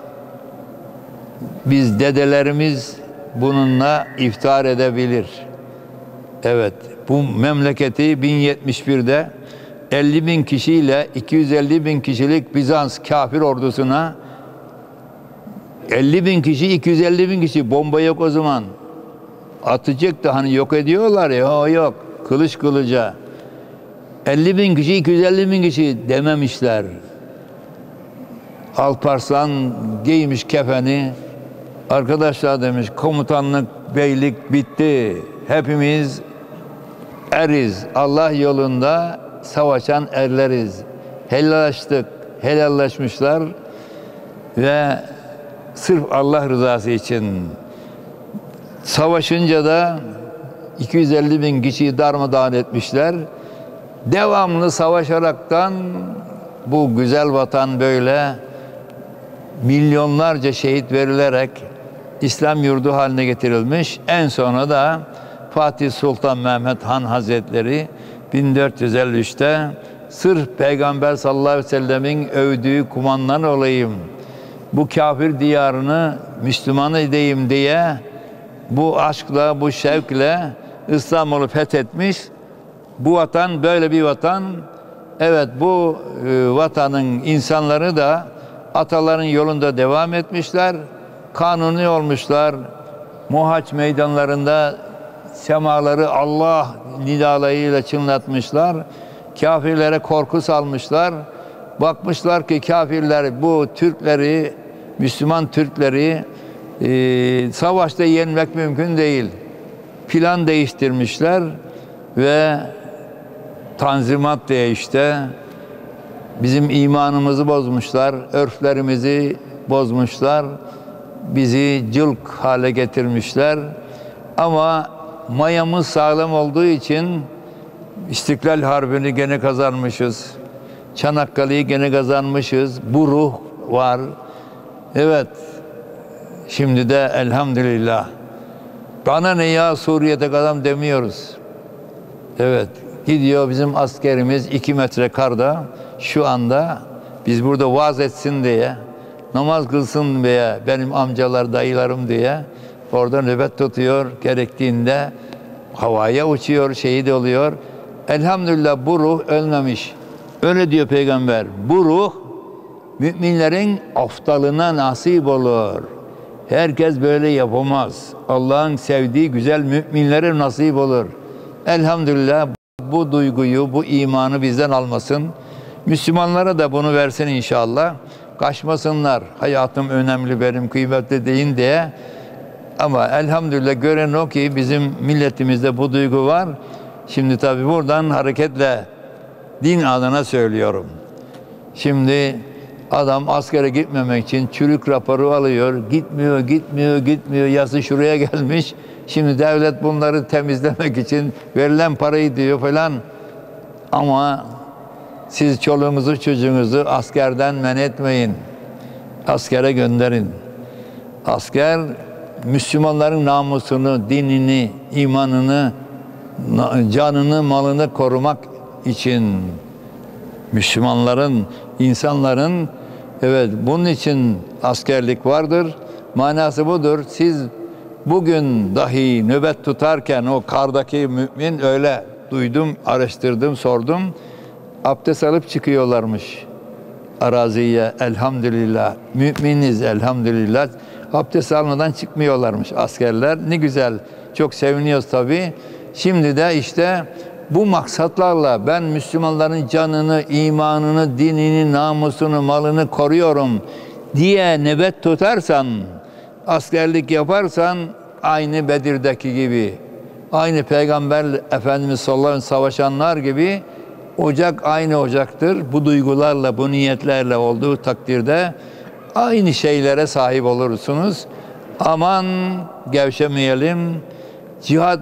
biz dedelerimiz bununla iftihar edebilir. Evet, bu memleketi bin yetmiş bir'de elli bin kişiyle iki yüz elli bin kişilik Bizans kafir ordusuna, elli bin kişi, iki yüz elli bin kişi, bomba yok o zaman. Atacak da hani yok ediyorlar ya, o yok. Kılıç kılıca. elli bin kişi, iki yüz elli bin kişi dememişler. Alparslan giymiş kefeni. Arkadaşlar demiş, komutanlık, beylik bitti. Hepimiz eriz. Allah yolunda savaşan erleriz. Helallaştık. Helallaşmışlar ve sırf Allah rızası için savaşınca da iki yüz elli bin kişiyi darmadağın etmişler. Devamlı savaşaraktan bu güzel vatan böyle milyonlarca şehit verilerek İslam yurdu haline getirilmiş. En sonra da Fatih Sultan Mehmet Han Hazretleri bin dört yüz elli üç'te sırf Peygamber sallallahu aleyhi ve sellemin övdüğü kumandan olayım, bu kafir diyarını Müslüman edeyim diye bu aşkla, bu şevkle İstanbul'u fethetmiş. Bu vatan böyle bir vatan. Evet, bu e, vatanın insanları da ataların yolunda devam etmişler. Kanuni olmuşlar. Muhaç meydanlarında semaları Allah nidalarıyla çınlatmışlar. Kafirlere korku salmışlar. Bakmışlar ki kafirler bu Türkleri, Müslüman Türkleri e, savaşta yenmek mümkün değil. Plan değiştirmişler ve Tanzimat diye işte bizim imanımızı bozmuşlar, örflerimizi bozmuşlar, bizi cılk hale getirmişler. Ama mayamız sağlam olduğu için İstiklal Harbi'ni gene kazanmışız. Çanakkale'yi gene kazanmışız. Bu ruh var. Evet. Şimdi de elhamdülillah. Bana ne ya, Suriye'de adam demiyoruz. Evet. Gidiyor bizim askerimiz iki metre karda şu anda biz burada vaaz etsin diye, namaz kılsın diye, benim amcalar, dayılarım diye orada nöbet tutuyor. Gerektiğinde havaya uçuyor, şehit oluyor. Elhamdülillah bu ruh ölmemiş. Öyle diyor Peygamber. Bu ruh müminlerin aftalına nasip olur. Herkes böyle yapamaz. Allah'ın sevdiği güzel müminlere nasip olur. Elhamdülillah bu duyguyu, bu imanı bizden almasın. Müslümanlara da bunu versin inşallah. Kaçmasınlar. Hayatım önemli, benim kıymetli değil diye. Ama elhamdülillah gören o ki bizim milletimizde bu duygu var. Şimdi tabii buradan hareketle din adına söylüyorum. Şimdi adam askere gitmemek için çürük raporu alıyor. Gitmiyor, gitmiyor, gitmiyor. Yası şuraya gelmiş. Şimdi devlet bunları temizlemek için verilen parayı diyor falan. Ama siz çoluğunuzu çocuğunuzu askerden men etmeyin. Askere gönderin. Asker Müslümanların namusunu, dinini, imanını, canını, malını korumak için, Müslümanların, insanların, evet bunun için askerlik vardır. Manası budur. Siz bugün dahi nöbet tutarken o kardaki mümin, öyle duydum, araştırdım, sordum. Abdest alıp çıkıyorlarmış araziye, elhamdülillah. Müminiz elhamdülillah. Abdest almadan çıkmıyorlarmış askerler. Ne güzel. Çok seviniyoruz tabii. Şimdi de işte bu maksatlarla ben Müslümanların canını, imanını, dinini, namusunu, malını koruyorum diye nöbet tutarsan, askerlik yaparsan aynı Bedir'deki gibi, aynı Peygamber Efendimiz sallallahu aleyhi ve sellem savaşanlar gibi ocak aynı ocaktır. Bu duygularla, bu niyetlerle olduğu takdirde aynı şeylere sahip olursunuz. Aman gevşemeyelim. Cihad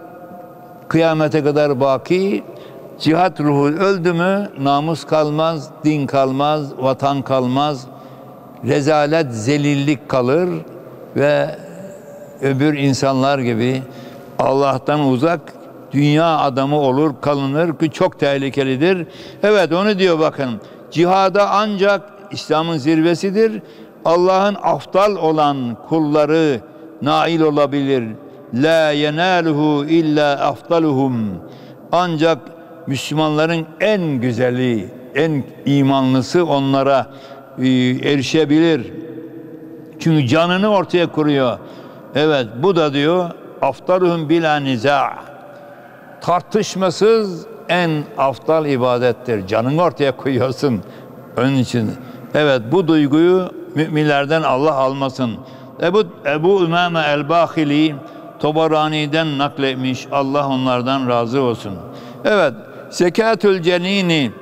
kıyamete kadar baki. Cihad ruhu öldü mü namus kalmaz, din kalmaz, vatan kalmaz. Rezalet, zelillik kalır ve öbür insanlar gibi Allah'tan uzak dünya adamı olur, kalınır ki çok tehlikelidir. Evet, onu diyor bakın. Cihada ancak İslam'ın zirvesidir. Allah'ın aftal olan kulları nail olabilir. La yenaluhu illa aftaluhum. Ancak Müslümanların en güzeli, en imanlısı onlara e, erişebilir. Çünkü canını ortaya koyuyor. Evet, bu da diyor aftaluhum bila niza. Tartışmasız en aftal ibadettir. Canını ortaya koyuyorsun. Onun için evet, bu duyguyu müminlerden Allah almasın. Ebu, Ebu Ümame el-Bahili Tabarani'den nakletmiş. Allah onlardan razı olsun. Evet, zekatül cenini,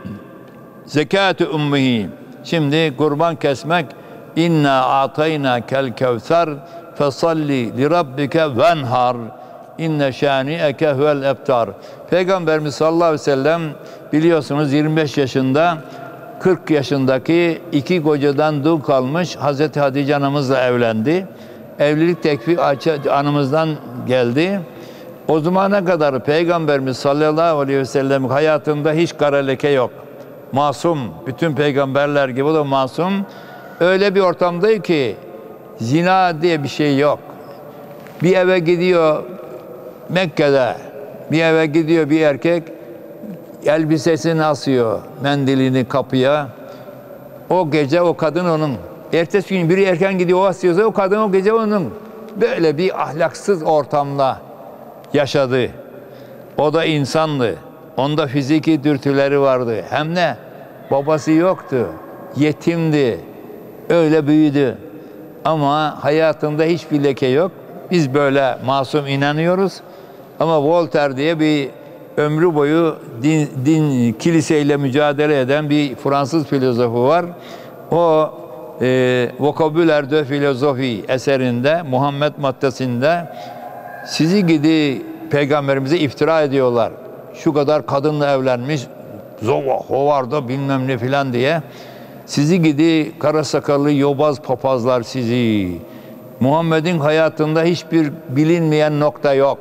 zekatü ummihi. Şimdi kurban kesmek. İnna atayna kel kevser fesalli li rabbike venhar. İnne şani'eke huvel ebtar. Peygamberimiz sallallahu aleyhi ve sellem biliyorsunuz yirmi beş yaşında kırk yaşındaki iki kocadan dul kalmış Hazreti Hatice anamızla evlendi. Evlilik teklifi anımızdan geldi. O zamana kadar Peygamberimiz sallallahu aleyhi ve sellem hayatında hiç kara leke yok. Masum, bütün peygamberler gibi o da masum. Öyle bir ortamdaydı ki zina diye bir şey yok. Bir eve gidiyor Mekke'de, bir eve gidiyor bir erkek, elbisesini asıyor, mendilini kapıya. O gece o kadın onun. Ertesi gün biri erken gidiyor, o asıyorsa o kadın o gece onun. Böyle bir ahlaksız ortamda yaşadı. O da insandı. Onda fiziki dürtüleri vardı. Hem de babası yoktu. Yetimdi. Öyle büyüdü. Ama hayatında hiçbir leke yok. Biz böyle masum inanıyoruz. Ama Voltaire diye bir ömrü boyu din, din kiliseyle mücadele eden bir Fransız filozofu var. O e, Vocabulaire de Philosophie eserinde, Muhammed maddesinde sizi gidi peygamberimize iftira ediyorlar. Şu kadar kadınla evlenmiş, zova, hovarda bilmem ne filan diye. Sizi gidi kara sakallı yobaz papazlar sizi. Muhammed'in hayatında hiçbir bilinmeyen nokta yok.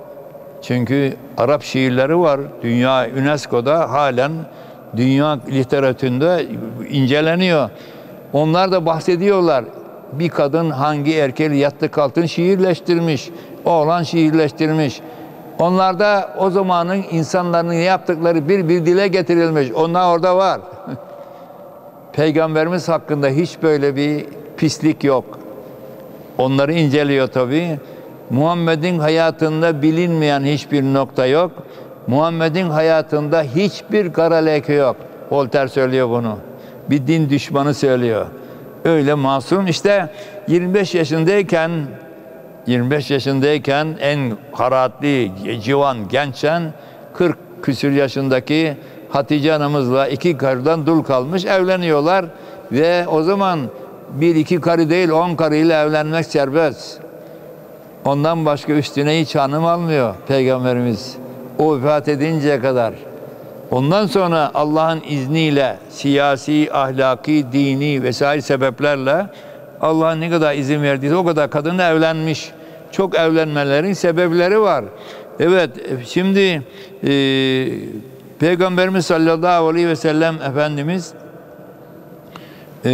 Çünkü Arap şiirleri var. Dünya U N E S C O'da halen dünya literatüründe inceleniyor. Onlar da bahsediyorlar. Bir kadın hangi erkeği yattı kalktın şiirleştirmiş. Oğlan şiirleştirmiş. Onlarda o zamanın insanların yaptıkları bir bir dile getirilmiş. Onlar orada var. Peygamberimiz hakkında hiç böyle bir pislik yok. Onları inceliyor tabii. Muhammed'in hayatında bilinmeyen hiçbir nokta yok. Muhammed'in hayatında hiçbir kara leke yok. Voltaire söylüyor bunu. Bir din düşmanı söylüyor. Öyle masum. İşte yirmi beş yaşındayken yirmi beş yaşındayken en hararetli, civan, gençken kırk küsür yaşındaki Hatice anamızla iki karıdan dul kalmış evleniyorlar ve o zaman bir iki karı değil on karıyla evlenmek serbest. Ondan başka üstüne hiç hanım almıyor Peygamberimiz. O vefat edinceye kadar. Ondan sonra Allah'ın izniyle siyasi, ahlaki, dini vesaire sebeplerle Allah'ın ne kadar izin verdiyse o kadar kadınla evlenmiş. Çok evlenmelerin sebepleri var. Evet, şimdi e, Peygamberimiz sallallahu aleyhi ve sellem Efendimiz e,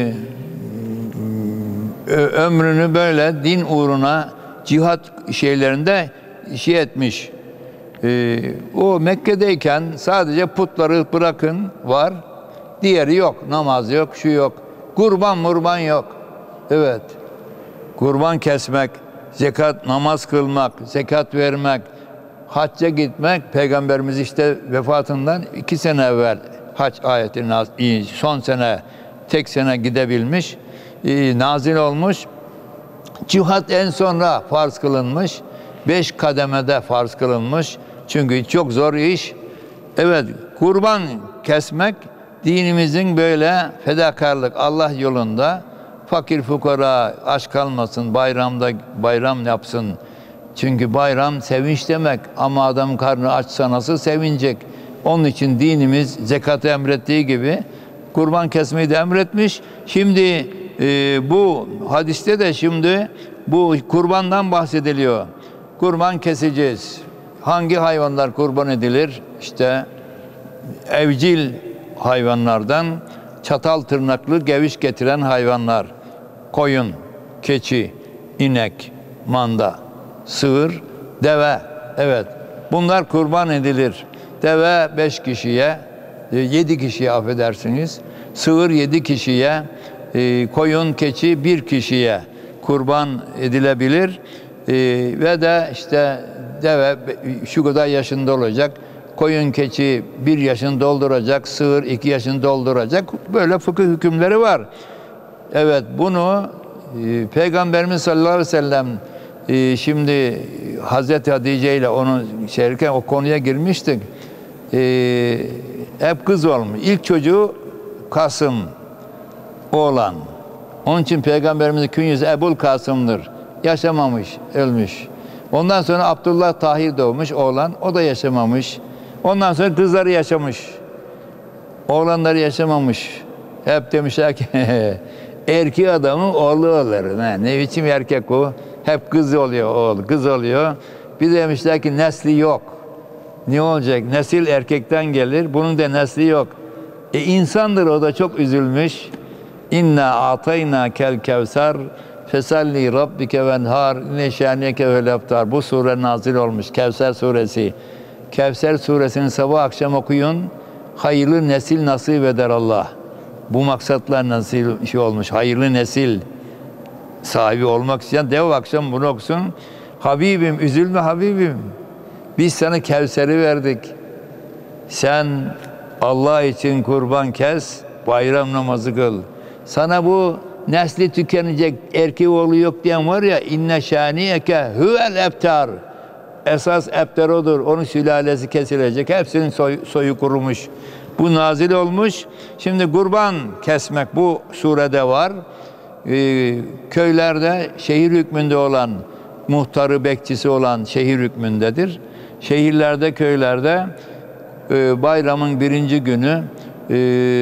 ömrünü böyle din uğruna cihat şeylerinde şey etmiş. Ee, o Mekke'deyken sadece putları bırakın var. Diğeri yok. Namaz yok, şu yok. Kurban murban yok. Evet. Kurban kesmek, zekat, namaz kılmak, zekat vermek, hacca gitmek. Peygamberimiz işte vefatından iki sene evvel hac ayetini son sene tek sene gidebilmiş. Ee, nazil olmuş. Cihat en sonra farz kılınmış. Beş kademede farz kılınmış. Çünkü çok zor iş. Evet, kurban kesmek dinimizin böyle fedakarlık Allah yolunda. Fakir fukara aç kalmasın, bayramda bayram yapsın. Çünkü bayram sevinç demek ama adam karnı açsa nasıl sevinecek? Onun için dinimiz zekatı emrettiği gibi kurban kesmeyi de emretmiş. Şimdi e, bu hadiste de şimdi bu kurbandan bahsediliyor. Kurban keseceğiz. Hangi hayvanlar kurban edilir? İşte evcil hayvanlardan çatal tırnaklı geviş getiren hayvanlar. Koyun, keçi, inek, manda, sığır, deve. Evet, bunlar kurban edilir. deve beş kişiye, yedi kişiye affedersiniz, sığır yedi kişiye, koyun, keçi bir kişiye kurban edilebilir. Ve de işte deve şu kadar yaşında olacak, koyun, keçi bir yaşını dolduracak, sığır iki yaşını dolduracak. Böyle fıkıh hükümleri var. Evet, bunu e, Peygamberimiz sallallahu aleyhi ve sellem e, şimdi Hazreti Hatice ile onu şeylerken o konuya girmiştik. E, hep kız olmuş. İlk çocuğu Kasım oğlan. Onun için Peygamberimizin künyesi Ebul Kasım'dır. Yaşamamış, ölmüş. Ondan sonra Abdullah Tahir doğmuş oğlan. O da yaşamamış. Ondan sonra kızları yaşamış. Oğlanları yaşamamış. Hep demişler ki erkek adamın oğlu olur. Ne, ne biçim erkek o? Hep kız oluyor oğul, kız oluyor. Bir demişler ki nesli yok. Ne olacak? Nesil erkekten gelir. Bunun da nesli yok. E insandır, o da çok üzülmüş. İnna atayna kel kevser fesalli rabbike venhar neşaneke vel abtar. Bu sure nazil olmuş. Kevser suresi. Kevser suresini sabah akşam okuyun. Hayırlı nesil nasip eder Allah. Bu maksatlar nasıl şey olmuş? Hayırlı nesil sahibi olmak isteyen dev akşam bunu okusun. Habibim, üzülme Habibim. Biz sana Kevser'i verdik. Sen Allah için kurban kes, bayram namazı kıl. Sana bu nesli tükenecek erkek oğlu yok diyen var ya, inne şaniyeke huvel ebtar. Esas ebtar odur. Onun sülalesi kesilecek. Hepsinin soy, soyu kurumuş. Bu nazil olmuş. Şimdi kurban kesmek bu surede var. Ee, köylerde şehir hükmünde olan, muhtarı, bekçisi olan şehir hükmündedir. Şehirlerde, köylerde e, bayramın birinci günü e,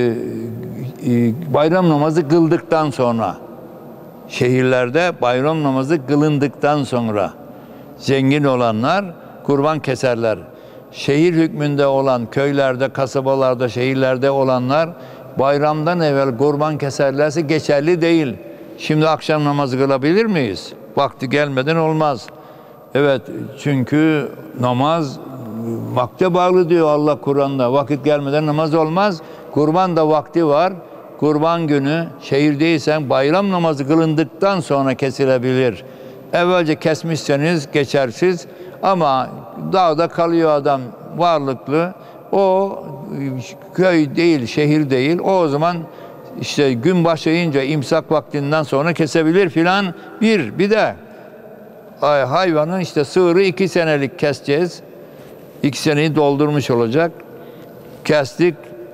e, bayram namazı kıldıktan sonra, şehirlerde bayram namazı kılındıktan sonra zengin olanlar kurban keserler. Şehir hükmünde olan köylerde, kasabalarda, şehirlerde olanlar bayramdan evvel kurban keserlerse geçerli değil. Şimdi akşam namazı kılabilir miyiz? Vakti gelmeden olmaz. Evet, çünkü namaz vakte bağlı diyor Allah Kur'an'da. Vakit gelmeden namaz olmaz. Kurban da vakti var. Kurban günü şehirdeysen bayram namazı kılındıktan sonra kesilebilir. Evvelce kesmişseniz geçersiz, ama dağda kalıyor adam varlıklı. O köy değil, şehir değil. O, o zaman işte gün başlayınca imsak vaktinden sonra kesebilir filan. Bir, bir de hayvanın işte sığırı iki senelik keseceğiz. İki seneyi doldurmuş olacak. Kestik.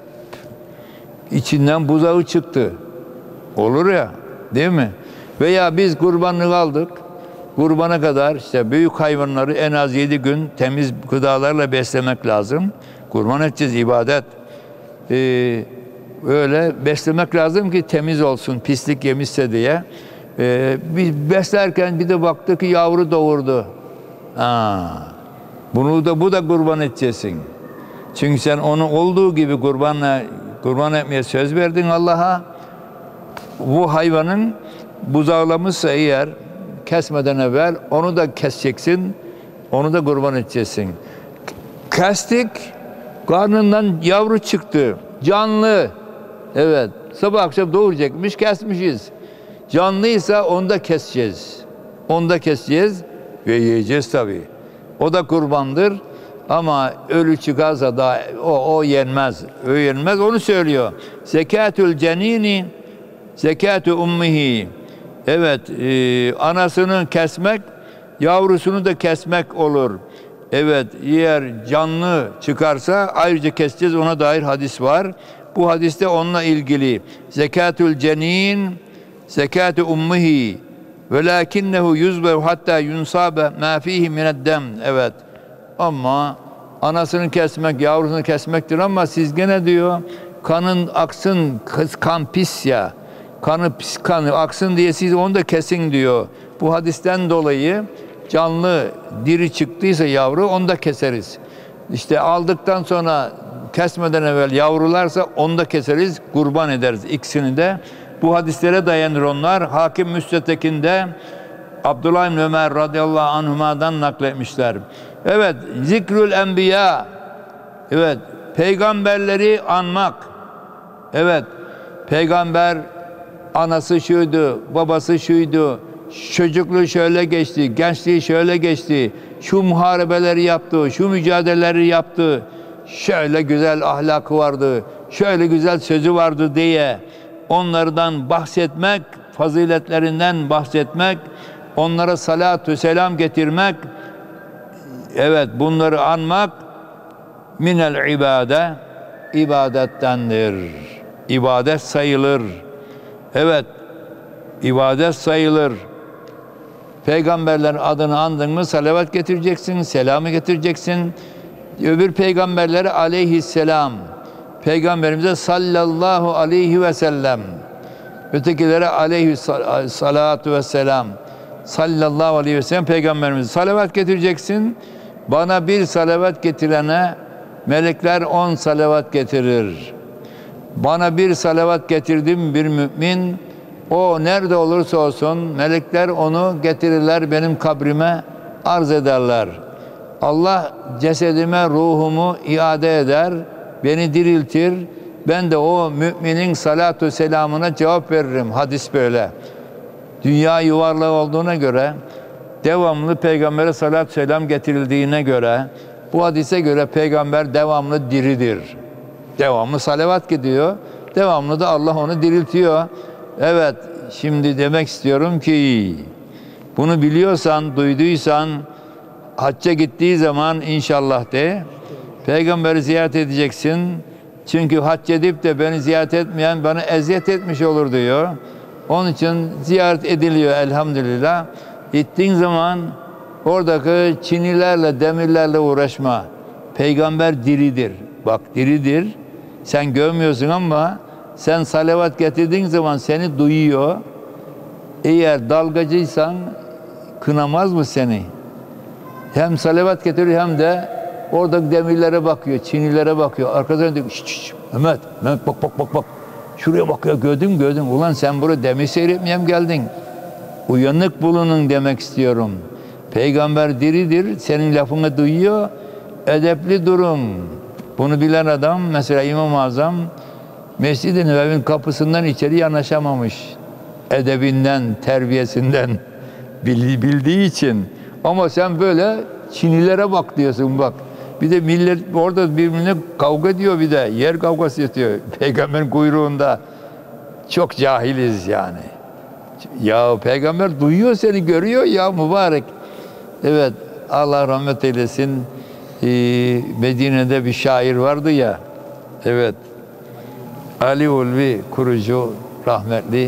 İçinden buzağı çıktı. Olur ya, değil mi? Veya biz kurbanlık aldık. Kurbana kadar işte büyük hayvanları en az yedi gün temiz gıdalarla beslemek lazım. Kurban edeceğiz, ibadet. Ee, öyle beslemek lazım ki temiz olsun, pislik yemişse diye. Ee, biz beslerken bir de baktık ki yavru doğurdu. Aa, bunu da bu da kurban edeceksin. Çünkü sen onu olduğu gibi kurbanla kurban etmeye söz verdin Allah'a. Bu hayvanın buzağlamışsa eğer kesmeden evvel onu da keseceksin. Onu da kurban edeceksin. Kestik. Karnından yavru çıktı. Canlı. Evet. Sabah akşam doğuracakmış. Kesmişiz. Canlıysa onu da keseceğiz. Onu da keseceğiz ve yiyeceğiz tabii. O da kurbandır. Ama ölü çıkarsa da o, o yenmez. O yenmez. Onu söylüyor. Zekatül cenini zekatü ummihi. Evet, e, anasını kesmek, yavrusunu da kesmek olur. Evet, eğer canlı çıkarsa ayrıca keseceğiz, ona dair hadis var. Bu hadiste onunla ilgili. Zekatül cenin, zekatü ummihi, velakinnehu yuzbehu hatta yunsabe ma fihi mineddem. Evet, ama anasını kesmek, yavrusunu kesmektir, ama siz gene diyor, kanın aksın, kan pis ya. Kanı pis kanı aksın diye siz onu da kesin diyor. Bu hadisten dolayı canlı diri çıktıysa yavru onu da keseriz. İşte aldıktan sonra kesmeden evvel yavrularsa onu da keseriz, kurban ederiz ikisini de. Bu hadislere dayanır onlar. Hakim Müstetek'inde Abdullah ibn Ömer radıyallahu anhuma'dan nakletmişler. Evet, zikrül enbiya. Evet, peygamberleri anmak. Evet, peygamber anası şuydu, babası şuydu, çocukluğu şöyle geçti, gençliği şöyle geçti, şu muharebeleri yaptı, şu mücadeleleri yaptı, şöyle güzel ahlakı vardı, şöyle güzel sözü vardı diye onlardan bahsetmek, faziletlerinden bahsetmek, onlara salatü selam getirmek, evet bunları anmak minel ibade, ibadettendir. İbadet sayılır. Evet, ibadet sayılır. Peygamberlerin adını andın mı salavat getireceksin, selamı getireceksin. Öbür peygamberlere aleyhisselam, peygamberimize sallallahu aleyhi ve sellem, ötekilere aleyhissalatu ve selam, sallallahu aleyhi ve sellem peygamberimize salavat getireceksin. Bana bir salavat getirene melekler on salavat getirir. Bana bir salavat getirdim bir mümin, o nerede olursa olsun melekler onu getirirler, benim kabrime arz ederler. Allah cesedime ruhumu iade eder, beni diriltir. Ben de o müminin salatu selamına cevap veririm. Hadis böyle. Dünya yuvarlak olduğuna göre, devamlı peygambere salat selam getirildiğine göre, bu hadise göre peygamber devamlı diridir. Devamlı salavat gidiyor. Devamlı da Allah onu diriltiyor. Evet, şimdi demek istiyorum ki bunu biliyorsan, duyduysan hacca gittiği zaman inşallah de peygamberi ziyaret edeceksin. Çünkü hac edip de beni ziyaret etmeyen bana eziyet etmiş olur diyor. Onun için ziyaret ediliyor elhamdülillah. Gittiğin zaman oradaki çinilerle, demirlerle uğraşma. Peygamber diridir. Bak diridir. Sen görmüyorsun ama sen salavat getirdiğin zaman seni duyuyor. Eğer dalgacıysan kınamaz mı seni? Hem salavat getiriyor hem de oradaki demirlere bakıyor, çinilere bakıyor. Arkadan diyor, şşş, şşş, Mehmet, Mehmet bak bak bak bak. Şuraya bakıyor, gördün mü gördün. Ulan sen buraya demir seyretmeye mi geldin? Uyanık bulunun demek istiyorum. Peygamber diridir, senin lafını duyuyor. Edepli durun. Bunu bilen adam, mesela İmam-ı Azam, Mescid-i Nebevi'nin kapısından içeri yanaşamamış. Edebinden, terbiyesinden bildiği için. Ama sen böyle Çinilere bak diyorsun bak. Bir de millet orada birbirine kavga diyor, bir de yer kavgası yapıyor. Peygamberin kuyruğunda. Çok cahiliz yani. Ya peygamber duyuyor seni, görüyor ya mübarek. Evet, Allah rahmet eylesin. Ee, Medine'de bir şair vardı ya. Evet. Ali Ulvi kurucu rahmetli.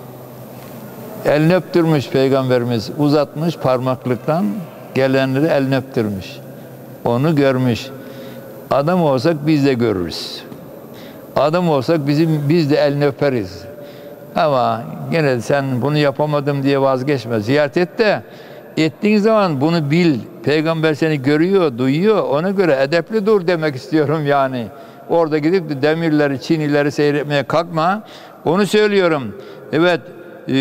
Elini öptürmüş peygamberimiz. Uzatmış parmaklıktan gelenleri elini öptürmüş. Onu görmüş. Adam olsak biz de görürüz. Adam olsak bizim biz de elini öperiz. Ama gene sen bunu yapamadım diye vazgeçme. Ziyaret et de ettiğin zaman bunu bil. Peygamber seni görüyor, duyuyor. Ona göre edepli dur demek istiyorum yani. Orada gidip de demirleri, çinileri seyretmeye kalkma. Onu söylüyorum. Evet, e, e,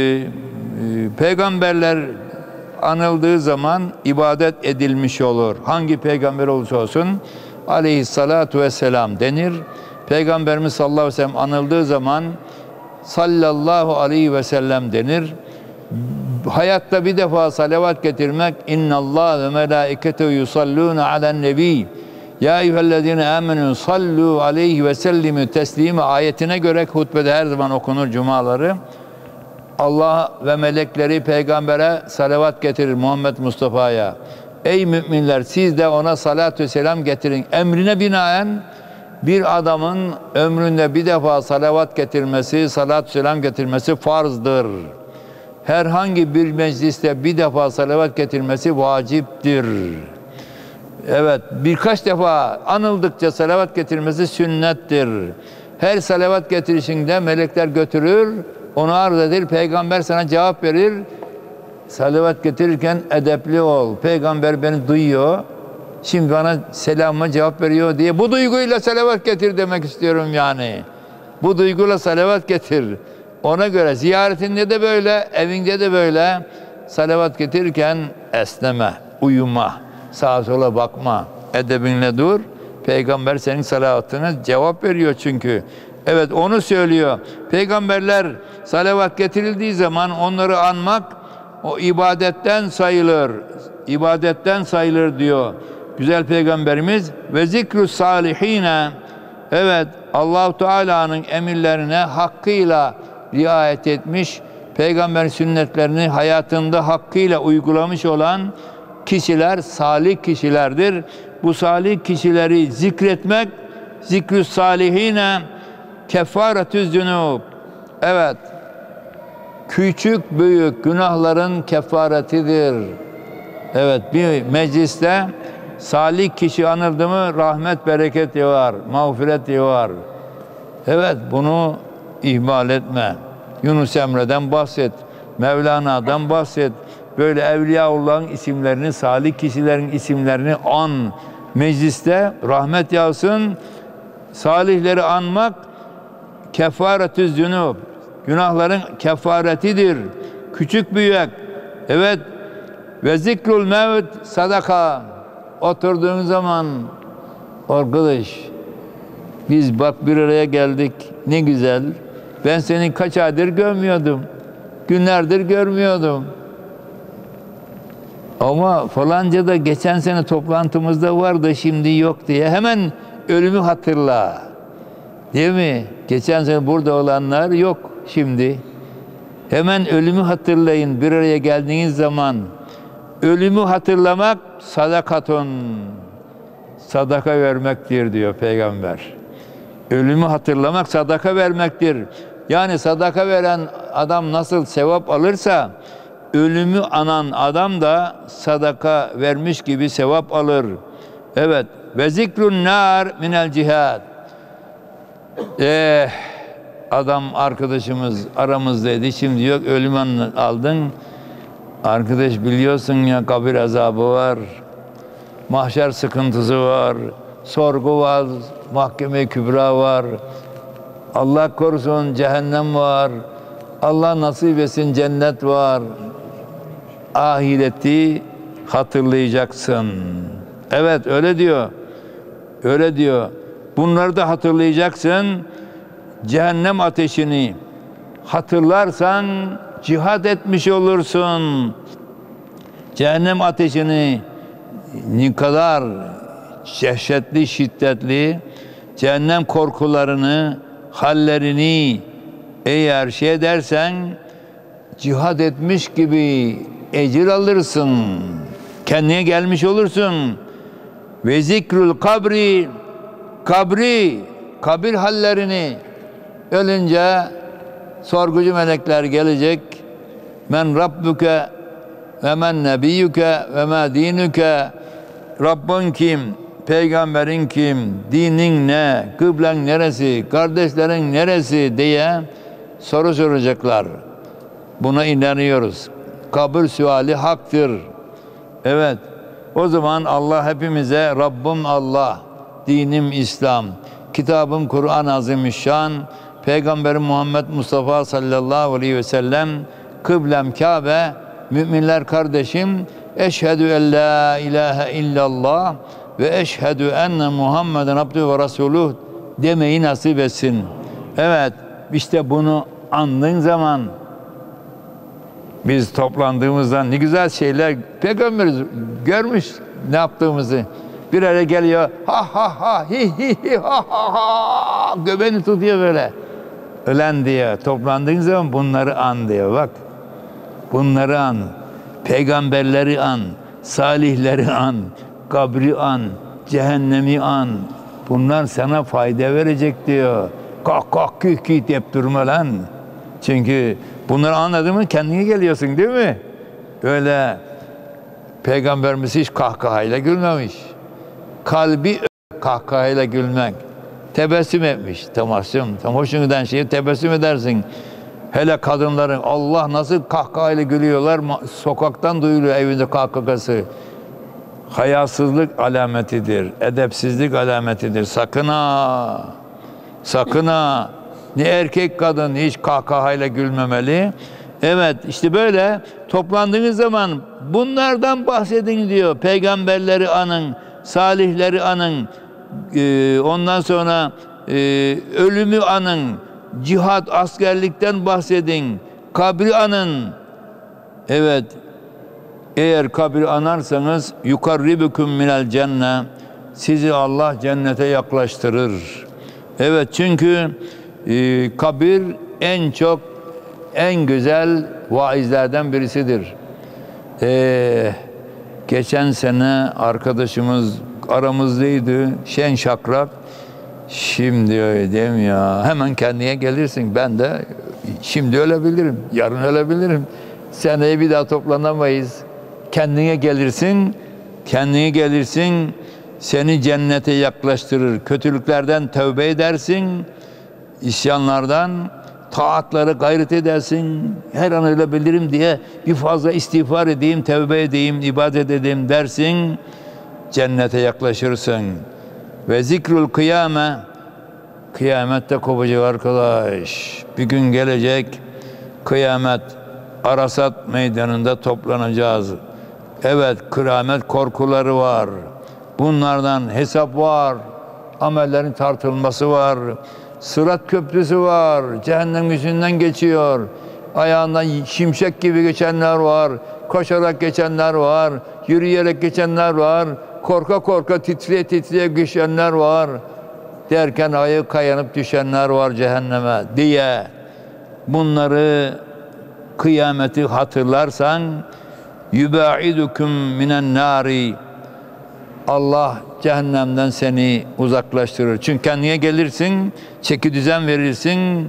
peygamberler anıldığı zaman ibadet edilmiş olur. Hangi peygamber olursa olsun aleyhissalatu vesselam denir. Peygamberimiz sallallahu aleyhi ve sellem anıldığı zaman sallallahu aleyhi ve sellem denir. Hayatta bir defa salavat getirmek, innallâhe ve melâiketehu yusallûne alen nebi ya eyyühellezîne âmenû sallû aleyhi ve sellimü teslîme ayetine göre hutbede her zaman okunur cumaları. Allah ve melekleri peygambere salavat getirir, Muhammed Mustafa'ya. Ey müminler, siz de ona salatü selam getirin. Emrine binaen bir adamın ömründe bir defa salavat getirmesi, salatü selam getirmesi farzdır. Herhangi bir mecliste bir defa salavat getirmesi vaciptir. Evet, birkaç defa anıldıkça salavat getirmesi sünnettir. Her salavat getirişinde melekler götürür, onu arz edir, peygamber sana cevap verir. Salavat getirirken edepli ol. Peygamber beni duyuyor, şimdi bana selamıma cevap veriyor diye bu duyguyla salavat getir demek istiyorum yani. Bu duyguyla salavat getir. Ona göre ziyaretinde de böyle, evinde de böyle salavat getirirken esneme, uyuma, sağa sola bakma, edebinle dur. Peygamber senin salavatına cevap veriyor çünkü. Evet, onu söylüyor. Peygamberler salavat getirildiği zaman onları anmak o ibadetten sayılır. İbadetten sayılır diyor güzel Peygamberimiz. Ve zikru salihine, evet, Allah-u Teala'nın emirlerine hakkıyla riayet etmiş, Peygamber sünnetlerini hayatında hakkıyla uygulamış olan kişiler salih kişilerdir. Bu salih kişileri zikretmek, zikrü salihine kefaretü zünub. Evet, küçük büyük günahların kefaretidir. Evet, bir mecliste salih kişi anıldı mı rahmet bereket var, mağfiret var. Evet, bunu ihmal etme. Yunus Emre'den bahset, Mevlana'dan bahset. Böyle Evliyaullah'ın isimlerini, salih kişilerin isimlerini an. Mecliste rahmet yağsın. Salihleri anmak kefaretü zünub. Günahların kefaretidir. Küçük büyük. Evet. Ve zikrul mevt sadaka. Oturduğun zaman arkadaş, biz bak bir araya geldik. Ne güzel. Ben seni kaç aydır görmüyordum. Günlerdir görmüyordum. Ama falanca da geçen sene toplantımızda vardı, şimdi yok diye hemen ölümü hatırla. Değil mi? Geçen sene burada olanlar yok şimdi. Hemen ölümü hatırlayın bir araya geldiğiniz zaman. Ölümü hatırlamak sadakatun. Sadaka vermektir diyor Peygamber. Ölümü hatırlamak sadaka vermektir. Yani sadaka veren adam nasıl sevap alırsa, ölümü anan adam da sadaka vermiş gibi sevap alır. Evet. Ve zikrun nar minel cihad. Eh, adam arkadaşımız aramızdaydı. Şimdi yok, ölüm aldın. Arkadaş, biliyorsun ya, kabir azabı var. Mahşer sıkıntısı var. Sorgu var. Mahkeme-i kübra var. Allah korusun cehennem var. Allah nasip etsin cennet var. Ahireti hatırlayacaksın. Evet, öyle diyor. Öyle diyor. Bunları da hatırlayacaksın. Cehennem ateşini hatırlarsan cihad etmiş olursun. Cehennem ateşini ne kadar dehşetli, şiddetli, cehennem korkularını, hallerini eğer şey edersen cihad etmiş gibi ecir alırsın. Kendine gelmiş olursun. Ve zikrul kabri, kabri, kabir hallerini, ölünce sorgucu melekler gelecek. Men rabbuke ve men nebiyyuke ve ma dinuke. Rabbin kim? Peygamberin kim? Dinin ne? Kıblen neresi? Kardeşlerin neresi diye soru soracaklar. Buna inanıyoruz. Kabir suali haktır. Evet. O zaman Allah hepimize Rabbim Allah, dinim İslam, kitabım Kur'an-ı Azimüşşan, Peygamberim Muhammed Mustafa sallallahu aleyhi ve sellem, kıblem Kabe, müminler kardeşim, eşhedü en la ilahe illallah ve eşhedü enne Muhammeden abdühü ve resuluh demeyi nasip etsin. Evet, işte bunu andığın zaman biz toplandığımızda ne güzel şeyler Peygamber görmüş ne yaptığımızı. Bir araya geliyor, ha ha ha hi hi hi ha ha ha, göbeğini tutuyor böyle. Ölen diyor. Toplandığın zaman bunları an diyor. Bak, bunları an, peygamberleri an, salihleri an, kabri an, cehennemi an. Bunlar sana fayda verecek diyor. Kalk kalk kih kih deyip durma lan. Çünkü bunları anladın mı kendine geliyorsun, değil mi? Öyle Peygamberimiz hiç kahkahayla gülmemiş. Kalbi kahkahayla gülmek. Tebessüm etmiş. Temassüm. Tam hoşuna giden şeyi tebessüm edersin. Hele kadınların Allah nasıl kahkahayla gülüyorlar. Sokaktan duyuluyor evinde kahkahası. Hayasızlık alametidir. Edepsizlik alametidir. Sakın ha. Sakın ha. Ne erkek kadın hiç kahkahayla gülmemeli. Evet, işte böyle toplandığınız zaman bunlardan bahsedin diyor. Peygamberleri anın, salihleri anın. e, ondan sonra e, ölümü anın, cihat, askerlikten bahsedin, kabri anın. Evet, eğer kabri anarsanız yukarribukum minel cennet, sizi Allah cennete yaklaştırır. Evet, çünkü e, kabir en çok, en güzel vaizlerden birisidir. Ee, geçen sene arkadaşımız aramızdaydı, şen şakrak. Şimdi öyle değil mi ya? Hemen kendine gelirsin. Ben de şimdi ölebilirim, yarın ölebilirim. Seneye bir daha toplanamayız. Kendine gelirsin, kendine gelirsin, seni cennete yaklaştırır. Kötülüklerden tövbe edersin, isyanlardan, taatlara gayret edersin. Her an ölebilirim diye bir fazla istiğfar edeyim, tevbe edeyim, ibadet edeyim dersin. Cennete yaklaşırsın. Ve zikrul kıyame, kıyamette kopacak arkadaş. Bir gün gelecek, kıyamet, Arasat meydanında toplanacağız. Evet, kıyamet korkuları var. Bunlardan hesap var. Amellerin tartılması var. Sırat köprüsü var. Cehennem yüzünden geçiyor. Ayağından şimşek gibi geçenler var. Koşarak geçenler var. Yürüyerek geçenler var. Korka korka titreye titreye geçenler var. Derken ayağı kayanıp düşenler var cehenneme diye. Bunları, kıyameti hatırlarsan yubaidukum minen nari, Allah cehennemden seni uzaklaştırır. Çünkü kendine gelirsin, çeki düzen verirsin.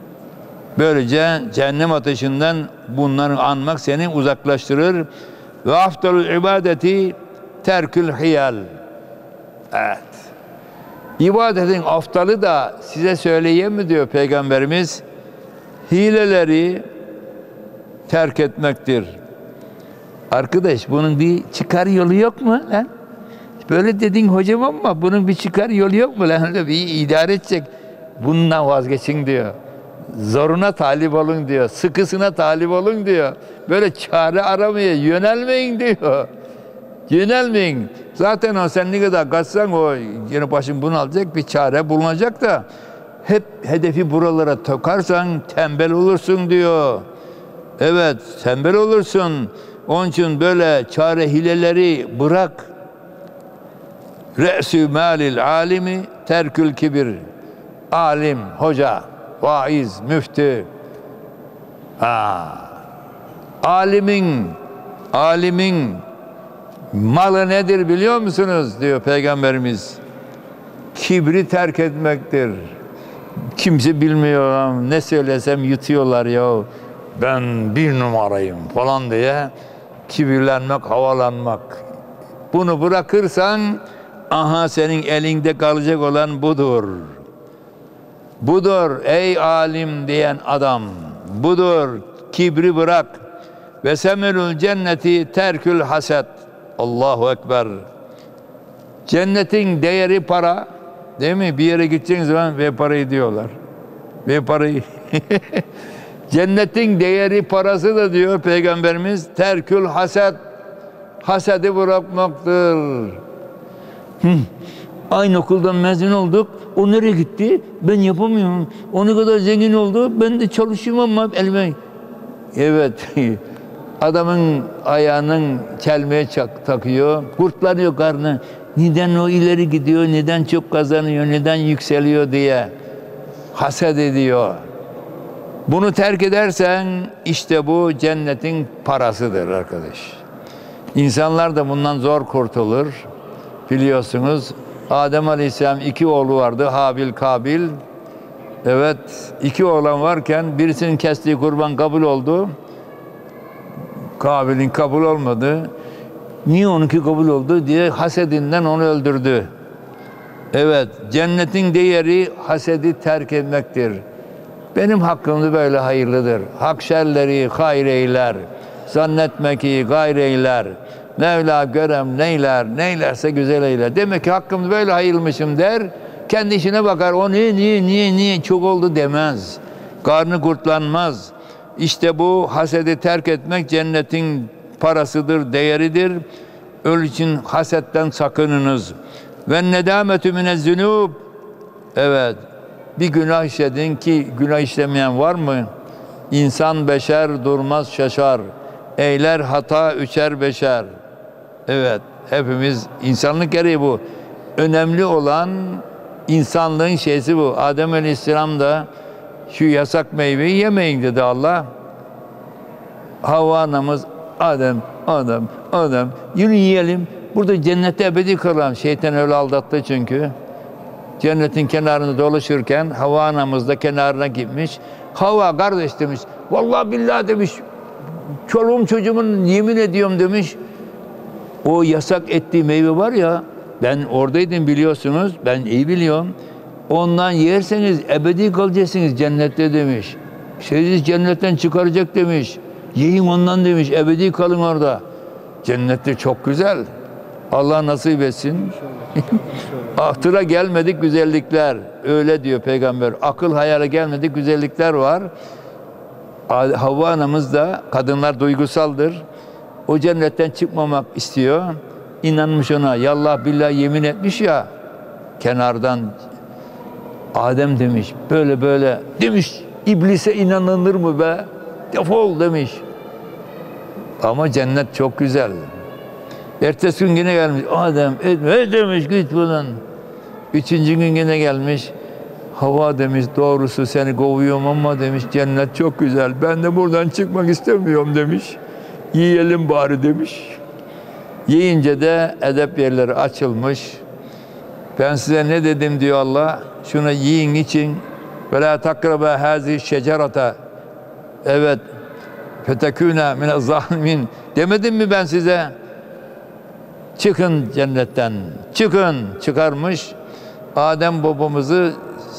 Böylece cehennem ateşinden bunları anmak seni uzaklaştırır. Ve afdalul ibadeti terkül hiyal. Evet. İbadetin aftalı da size söyleyeyim mi diyor Peygamberimiz? Hileleri terk etmektir. Arkadaş, bunun bir çıkar yolu yok mu lan? Böyle dedin hocam ama bunun bir çıkar yolu yok mu lan? Öyle bir idare edecek. Bundan vazgeçin diyor. Zoruna talip olun diyor. Sıkısına talip olun diyor. Böyle çare aramaya yönelmeyin diyor. Yönelmeyin. Zaten o sen ne kadar kaçsan o yine başın bunu alacak, bir çare bulunacak da hep hedefi buralara takarsan tembel olursun diyor. Evet, tembel olursun. Onun için böyle çare hileleri bırak. Re'sü malil alimi terkül kibir. Alim, hoca, vaiz, müftü. Ha. Alimin, alimin malı nedir biliyor musunuz diyor Peygamberimiz. Kibri terk etmektir. Kimse bilmiyor, ne söylesem yutuyorlar ya. Ben bir numarayım falan diye kibirlenmek, havalanmak. Bunu bırakırsan aha senin elinde kalacak olan budur. Budur ey alim diyen adam. Budur, kibri bırak. Ve semerül cenneti terkül haset. Allahu Ekber. Cennetin değeri para. Değil mi? Bir yere gideceğin zaman ve parayı diyorlar. Ve parayı. Cennetin değeri parası da diyor Peygamberimiz terkül haset. Hasedi bırakmaktır. Hı. Aynı okuldan mezun olduk. O nereye gitti? Ben yapamıyorum. O ne kadar zengin oldu. Ben de çalışıyorum ama elime. Evet. Adamın ayağının çelmeye çak, takıyor. Kurtlanıyor karnı. Neden o ileri gidiyor? Neden çok kazanıyor? Neden yükseliyor diye. Haset ediyor. Bunu terk edersen işte bu cennetin parasıdır arkadaş. İnsanlar da bundan zor kurtulur. Biliyorsunuz Adem Aleyhisselam iki oğlu vardı. Habil, Kabil. Evet, iki oğlan varken birisinin kestiği kurban kabul oldu. Kabil'in kabul olmadı. Niye onunki kabul oldu diye hasedinden onu öldürdü. Evet, cennetin değeri hasedi terk etmektir. Benim hakkımda böyle hayırlıdır. Hak şerleri hayır eyler. Zannetme ki gayr eyler. Mevla görem neyler, neylerse güzel eyler. Demek ki hakkımda böyle hayırlmışım der. Kendi işine bakar. O niye, niye, niye, niye çok oldu demez. Karnı kurtlanmaz. İşte bu hasedi terk etmek cennetin parasıdır, değeridir. Öyle için hasetten sakınınız. Ve nedametü minez-zunub. Evet. Bir günah işledin ki günah işlemeyen var mı? İnsan beşer durmaz şaşar. Eyler hata üçer beşer. Evet. Hepimiz insanlık gereği bu. Önemli olan insanlığın şeysi bu. Adem Aleyhisselam da şu yasak meyveyi yemeyin dedi Allah. Havva anamız Adem, Adem, Adem yürü yiyelim. Burada cennette ebedi kalalım. Şeytan öyle aldattı çünkü. Cennetin kenarında dolaşırken Havva anamız da kenarına gitmiş. Havva kardeş demiş. Vallahi billahi demiş. Çoluğum çocuğumun yemin ediyorum demiş. O yasak ettiği meyve var ya, ben oradaydım biliyorsunuz, ben iyi biliyorum. Ondan yerseniz ebedi kalacaksınız cennette demiş. Sizi cennetten çıkaracak demiş. Yiyin ondan demiş, ebedi kalın orada. Cennette çok güzel. Allah nasip etsin. Aktıra gelmedik güzellikler. Öyle diyor peygamber. Akıl hayale gelmedik güzellikler var. Havva anamız da, kadınlar duygusaldır. O cennetten çıkmamak istiyor. İnanmış ona. Yallah billah yemin etmiş ya. Kenardan Adem demiş. Böyle böyle demiş. İblise inanılır mı be? Defol demiş. Ama cennet çok güzel. Ertesi gün yine gelmiş. Adem etme demiş git buradan. Üçüncü gün yine gelmiş. Havva demiş doğrusu seni kovuyorum ama demiş cennet çok güzel. Ben de buradan çıkmak istemiyorum demiş. Yiyelim bari demiş. Yiyince de edep yerleri açılmış. Ben size ne dedim diyor Allah. Şunu yiyin için. Ve la takrabe hazi şecerata. Evet. Fetekûne mine zalimin. Demedim mi ben size? Çıkın cennetten. Çıkın. Çıkarmış. Adem babamızı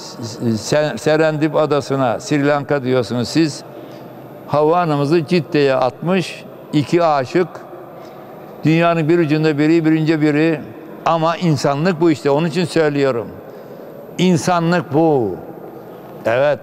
Serendip adasına, Sri Lanka diyorsunuz siz. Havva anamızı Cidde'ye atmış. İki aşık. Dünyanın bir ucunda biri, birinci biri. Ama insanlık bu işte. Onun için söylüyorum. İnsanlık bu. Evet.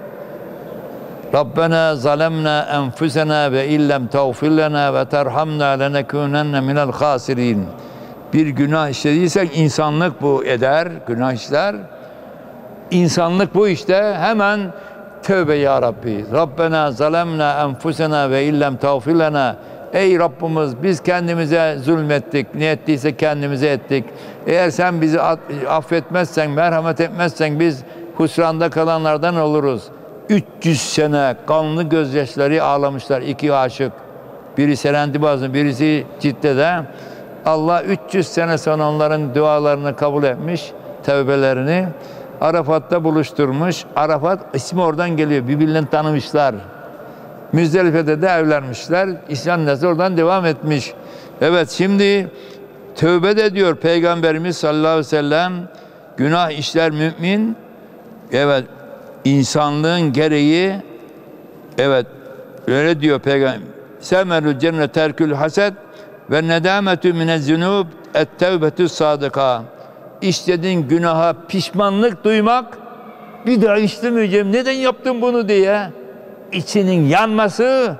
Rabbena zalemna enfusena ve illem tağfir lena ve terhamna lenekûnenne minel khasirin. Bir günah işlediysek insanlık bu eder. Günah işler. İnsanlık bu işte. Hemen tövbe ya Rabbi. Rabbena zalemna enfusena ve illem tağfir lena. Ey Rabbimiz biz kendimize zulmettik. Ne ettiyse kendimize ettik. Eğer sen bizi affetmezsen, merhamet etmezsen biz husranda kalanlardan oluruz. üç yüz sene kanlı gözyaşları ağlamışlar iki aşık. Biri Serendibaz'ın, birisi Cidde'de. Allah üç yüz sene sonra onların dualarını kabul etmiş, tevbelerini. Arafat'ta buluşturmuş. Arafat ismi oradan geliyor. Birbirlerini tanımışlar. Müzdelife'de de evlenmişler. İslam nesli oradan devam etmiş. Evet şimdi tövbe de diyor Peygamberimiz sallallahu aleyhi ve sellem günah işler mümin. Evet insanlığın gereği evet öyle diyor Peygamber. Semerül cennet terkül haset ve nedametü minez-zunub et-tevbetü sadıka. İşlediğin günaha pişmanlık duymak, bir daha işlemeyeceğim, neden yaptım bunu diye içinin yanması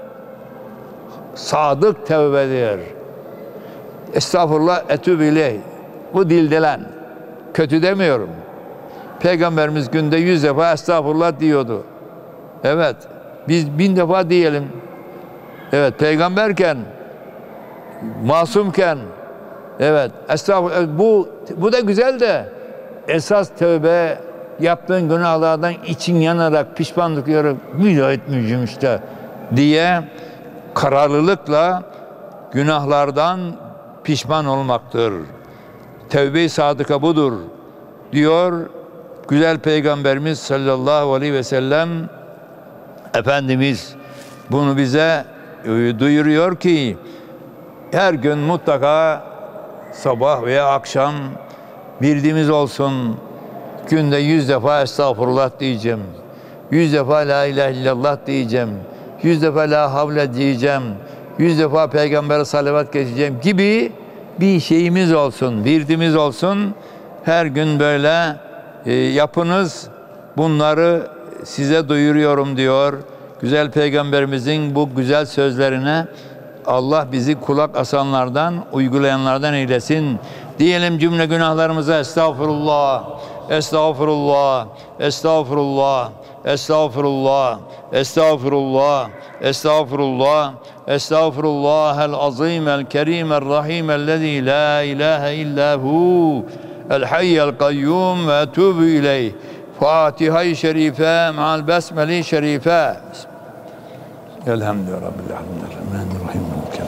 sadık tevbedir. Estağfurullah etûbü ileyh. Bu dilden. Kötü demiyorum. Peygamberimiz günde yüz defa estağfurullah diyordu. Evet. Biz bin defa diyelim. Evet. Peygamberken, masumken, evet. Estağfurullah. Bu, bu da güzel de esas tövbe yaptığın günahlardan için yanarak pişmanlık duyuyorum. Bir daha etmeyeceğim işte diye kararlılıkla günahlardan pişman olmaktır. Tevbe-i sadıka budur diyor güzel Peygamberimiz sallallahu aleyhi ve sellem. Efendimiz bunu bize duyuruyor ki her gün mutlaka sabah veya akşam bildiğimiz olsun. Günde yüz defa estağfurullah diyeceğim. Yüz defa la ilahe illallah diyeceğim. Yüz defa la havle diyeceğim. Yüz defa peygambere salavat geçeceğim gibi bir şeyimiz olsun, birdimiz olsun. Her gün böyle e, yapınız. Bunları size duyuruyorum diyor. Güzel Peygamberimizin bu güzel sözlerine Allah bizi kulak asanlardan, uygulayanlardan eylesin. Diyelim cümle günahlarımıza estağfurullah, estağfurullah, estağfurullah, estağfurullah, estağfurullah, estağfurullah, estağfurullahel azim el kerim el rahim ellezî la ilahe illa hu el hayyel kayyum ve etûbü ileyh. Fatiha-i Şerife ma'al besmele-i Şerife. Elhamdülillahi Rabbil alemin. Rahim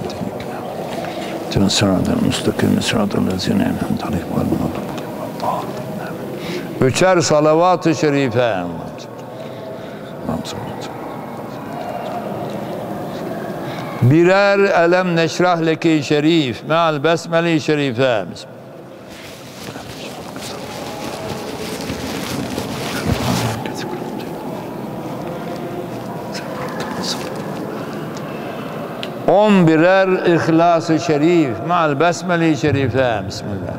ve sıratal müstakim sıratal lezîne en'amte aleyhim ghayril mağdûbi aleyhim. Üçer salavat-ı şerife. Birer elem neşrah leki şerif me'al besmele-i şerife. On birer İhlas-ı Şerif ma'al besmele-i şerife. Bismillah.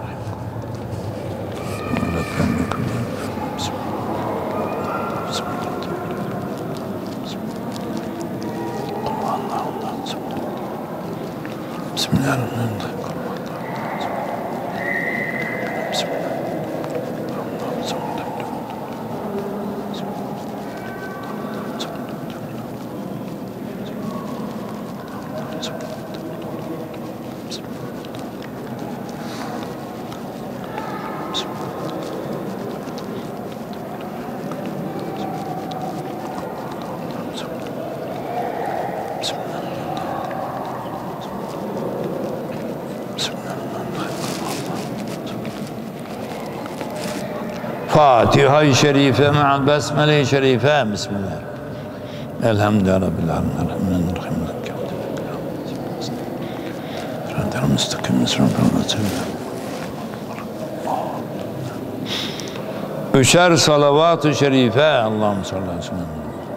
Bismillahirrahmanirrahim. Fatiha-i Şerife ma'al besmele-i Şerife. Bismillah. Elhamdülillahi Rabbil alemin. Sıratal müstakim sıratal lezîne. Üçer salavat-ı şerife. Allahümme salli aleyhi ve sellem.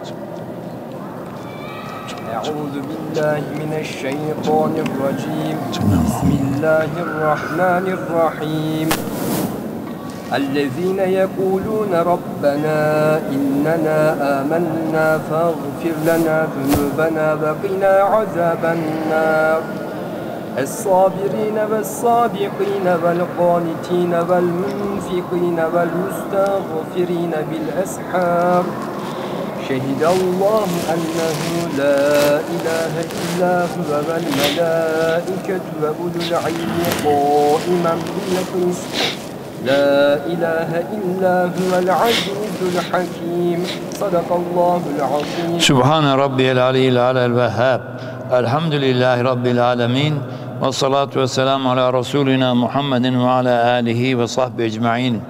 Euzu billahi mineşşeytanirracim. Bismillahirrahmanirrahim. الذين يقولون ربنا إننا آمنا فاغفر لنا ذنوبنا وقنا عذاب النار الصابرين والصادقين والقانتين والمنفقين والمستغفرين بالأسحار شهد الله أنه لا إله إلا هو والملائكة وأولو العلم قائما بالقسط لا إله إلا هو العزيز الحكيم صدق الله العظيم. Sübhane Rabbiyel Aliyyil Alel Vehhab. Elhamdülillahi Rabbil Alemin. Ve salatu ve selamu ala Resulina Muhammedin ve ala alihi ve sahbihi ecma'in.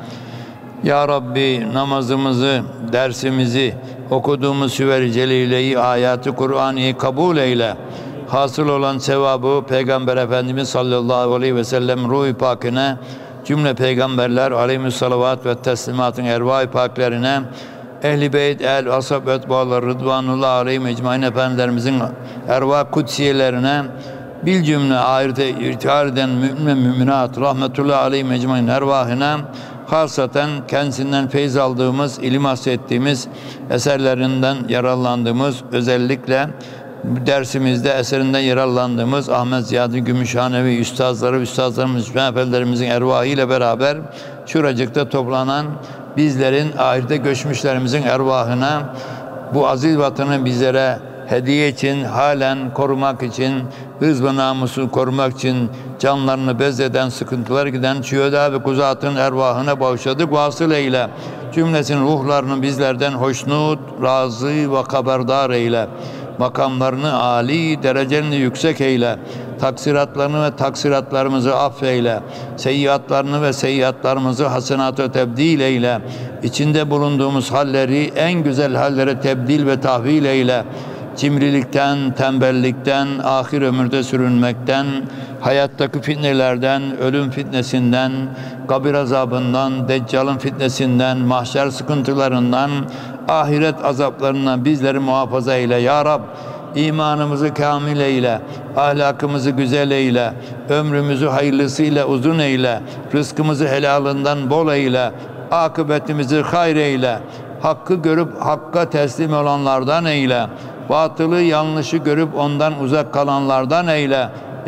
Ya Rabbi, namazımızı, dersimizi, okuduğumuz Süver-i Celile'yi, ayatı Kur'an'ı kabul eyle. Hasıl olan sevabı Peygamber Efendimiz sallallahu aleyhi ve sellem ruh-i pakine, cümle peygamberler aleyhissalavat ve teslimatın ervah-i paklerine, ehl-i beyt, el, ashab, etbalar, rıdvanullah aleyhim ecmaîn efendilerimizin ervah kutsiyelerine, bil cümle ahirete irtihar eden mümin ve müminat, rahmetullah aleyhim ecmaîn ervahına, hasaten kendisinden feyz aldığımız, ilim hasrettiğimiz, eserlerinden yararlandığımız, özellikle dersimizde eserinden yararlandığımız Ahmet Ziyad-ı Gümüşhanevi üstazları, üstazlarımız, efendilerimizin ervahı ile beraber şuracıkta toplanan bizlerin ahirete göçmüşlerimizin ervahına, bu aziz vatanı bizlere hediye için, halen korumak için, hız ve namusu korumak için canlarını bezleden, sıkıntılar giden şühedâ ve kuzatın ervahına bağışladık. Vasıl eyle. Cümlesin ruhlarını bizlerden hoşnut, razı ve haberdar eyle. Makamlarını âli, derecelerini yüksek eyle. Taksiratlarını ve taksiratlarımızı affeyle. Seyyiatlarını ve seyyiatlarımızı hasenata tebdil eyle. İçinde bulunduğumuz halleri en güzel hallere tebdil ve tahvil eyle. Cimrilikten, tembellikten, ahir ömürde sürünmekten, hayattaki fitnelerden, ölüm fitnesinden, kabir azabından, deccalın fitnesinden, mahşer sıkıntılarından, ahiret azaplarından bizleri muhafaza eyle. Ya Rab, imanımızı kamil eyle, ahlakımızı güzel eyle, ömrümüzü hayırlısıyla uzun eyle, rızkımızı helalından bol eyle, akıbetimizi hayır eyle, hakkı görüp hakka teslim olanlardan eyle, batılı yanlışı görüp ondan uzak kalanlardan eyle.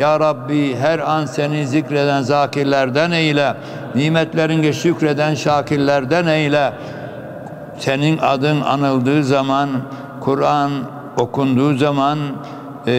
Ya Rabbi her an seni zikreden zakirlerden eyle. Nimetlerine şükreden şakirlerden eyle. Senin adın anıldığı zaman, Kur'an okunduğu zaman e,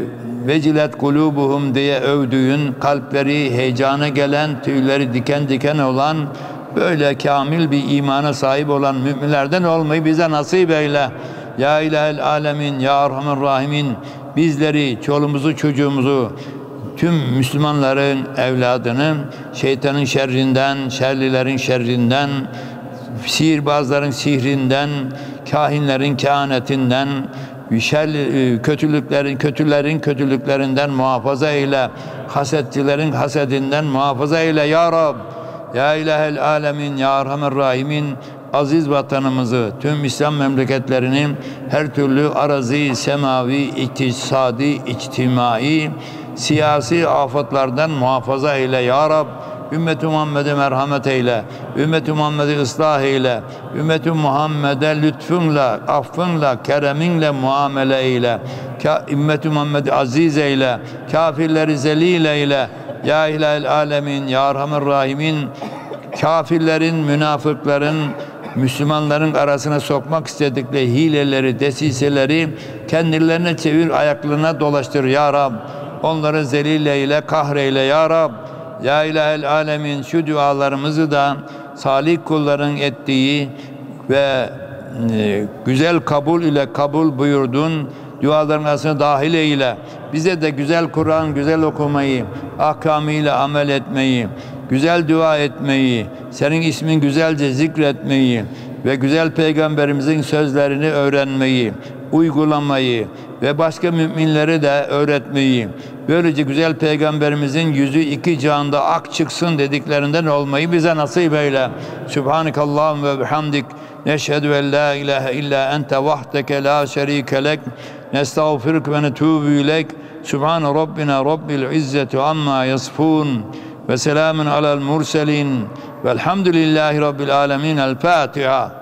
vecilet kulubuhum diye övdüğün, kalpleri heyecana gelen, tüyleri diken diken olan, böyle kamil bir imana sahip olan müminlerden olmayı bize nasip eyle. Ya İlahel Alemin, Ya Erhamer Rahimin, bizleri, çoluğumuzu, çocuğumuzu, tüm Müslümanların evladını şeytanın şerrinden, şerlilerin şerrinden, sihirbazların sihrinden, kahinlerin kehanetinden, şer, kötülüklerin, kötülerin kötülüklerinden muhafaza eyle. Hasetçilerin hasedinden muhafaza eyle Ya Rab. Ya İlahel Alemin, Ya Erhamer Rahimin, aziz vatanımızı, tüm İslam memleketlerinin her türlü arazi, semavi, iktisadi, içtimai, siyasi afatlardan muhafaza eyle Ya Rab. Ümmet-i Muhammed'e merhamet eyle. Ümmet-i Muhammed'i ıslah eyle. Ümmet-i Muhammed'e lütfunla, affınla, kereminle muamele eyle. Ümmet-i Muhammed'i aziz eyle. Kafirleri zelil eyle. Ya İlahel Alemin, Ya Erhamer Rahimin, kafirlerin, münafıkların, Müslümanların arasına sokmak istedikleri hileleri, desiseleri kendilerine çevir, ayaklarına dolaştır Ya Rab. Onları zelil eyle, kahreyle Ya Rab. Ya İlahel Alemin, şu dualarımızı da salih kulların ettiği ve e, güzel kabul ile kabul buyurdun duaların arasına dahil eyle. Bize de güzel Kur'an, güzel okumayı, ahkamıyla amel etmeyi, güzel dua etmeyi, senin ismin güzelce zikretmeyi ve güzel peygamberimizin sözlerini öğrenmeyi, uygulamayı ve başka müminlere de öğretmeyi, böylece güzel peygamberimizin yüzü iki cihanda ak çıksın dediklerinden olmayı bize nasip eyle. Subhanekallahum ve bihamdik. Neşhedü en la ilahe illa ente vahdeke la şerike lek. Nestağfiruk ve netûbü ileyk. Subhan rabbina rabbil izzeti amma yasifun. Ve selamun alel murselin. Velhamdülillahi rabbil alemin. El Fatiha.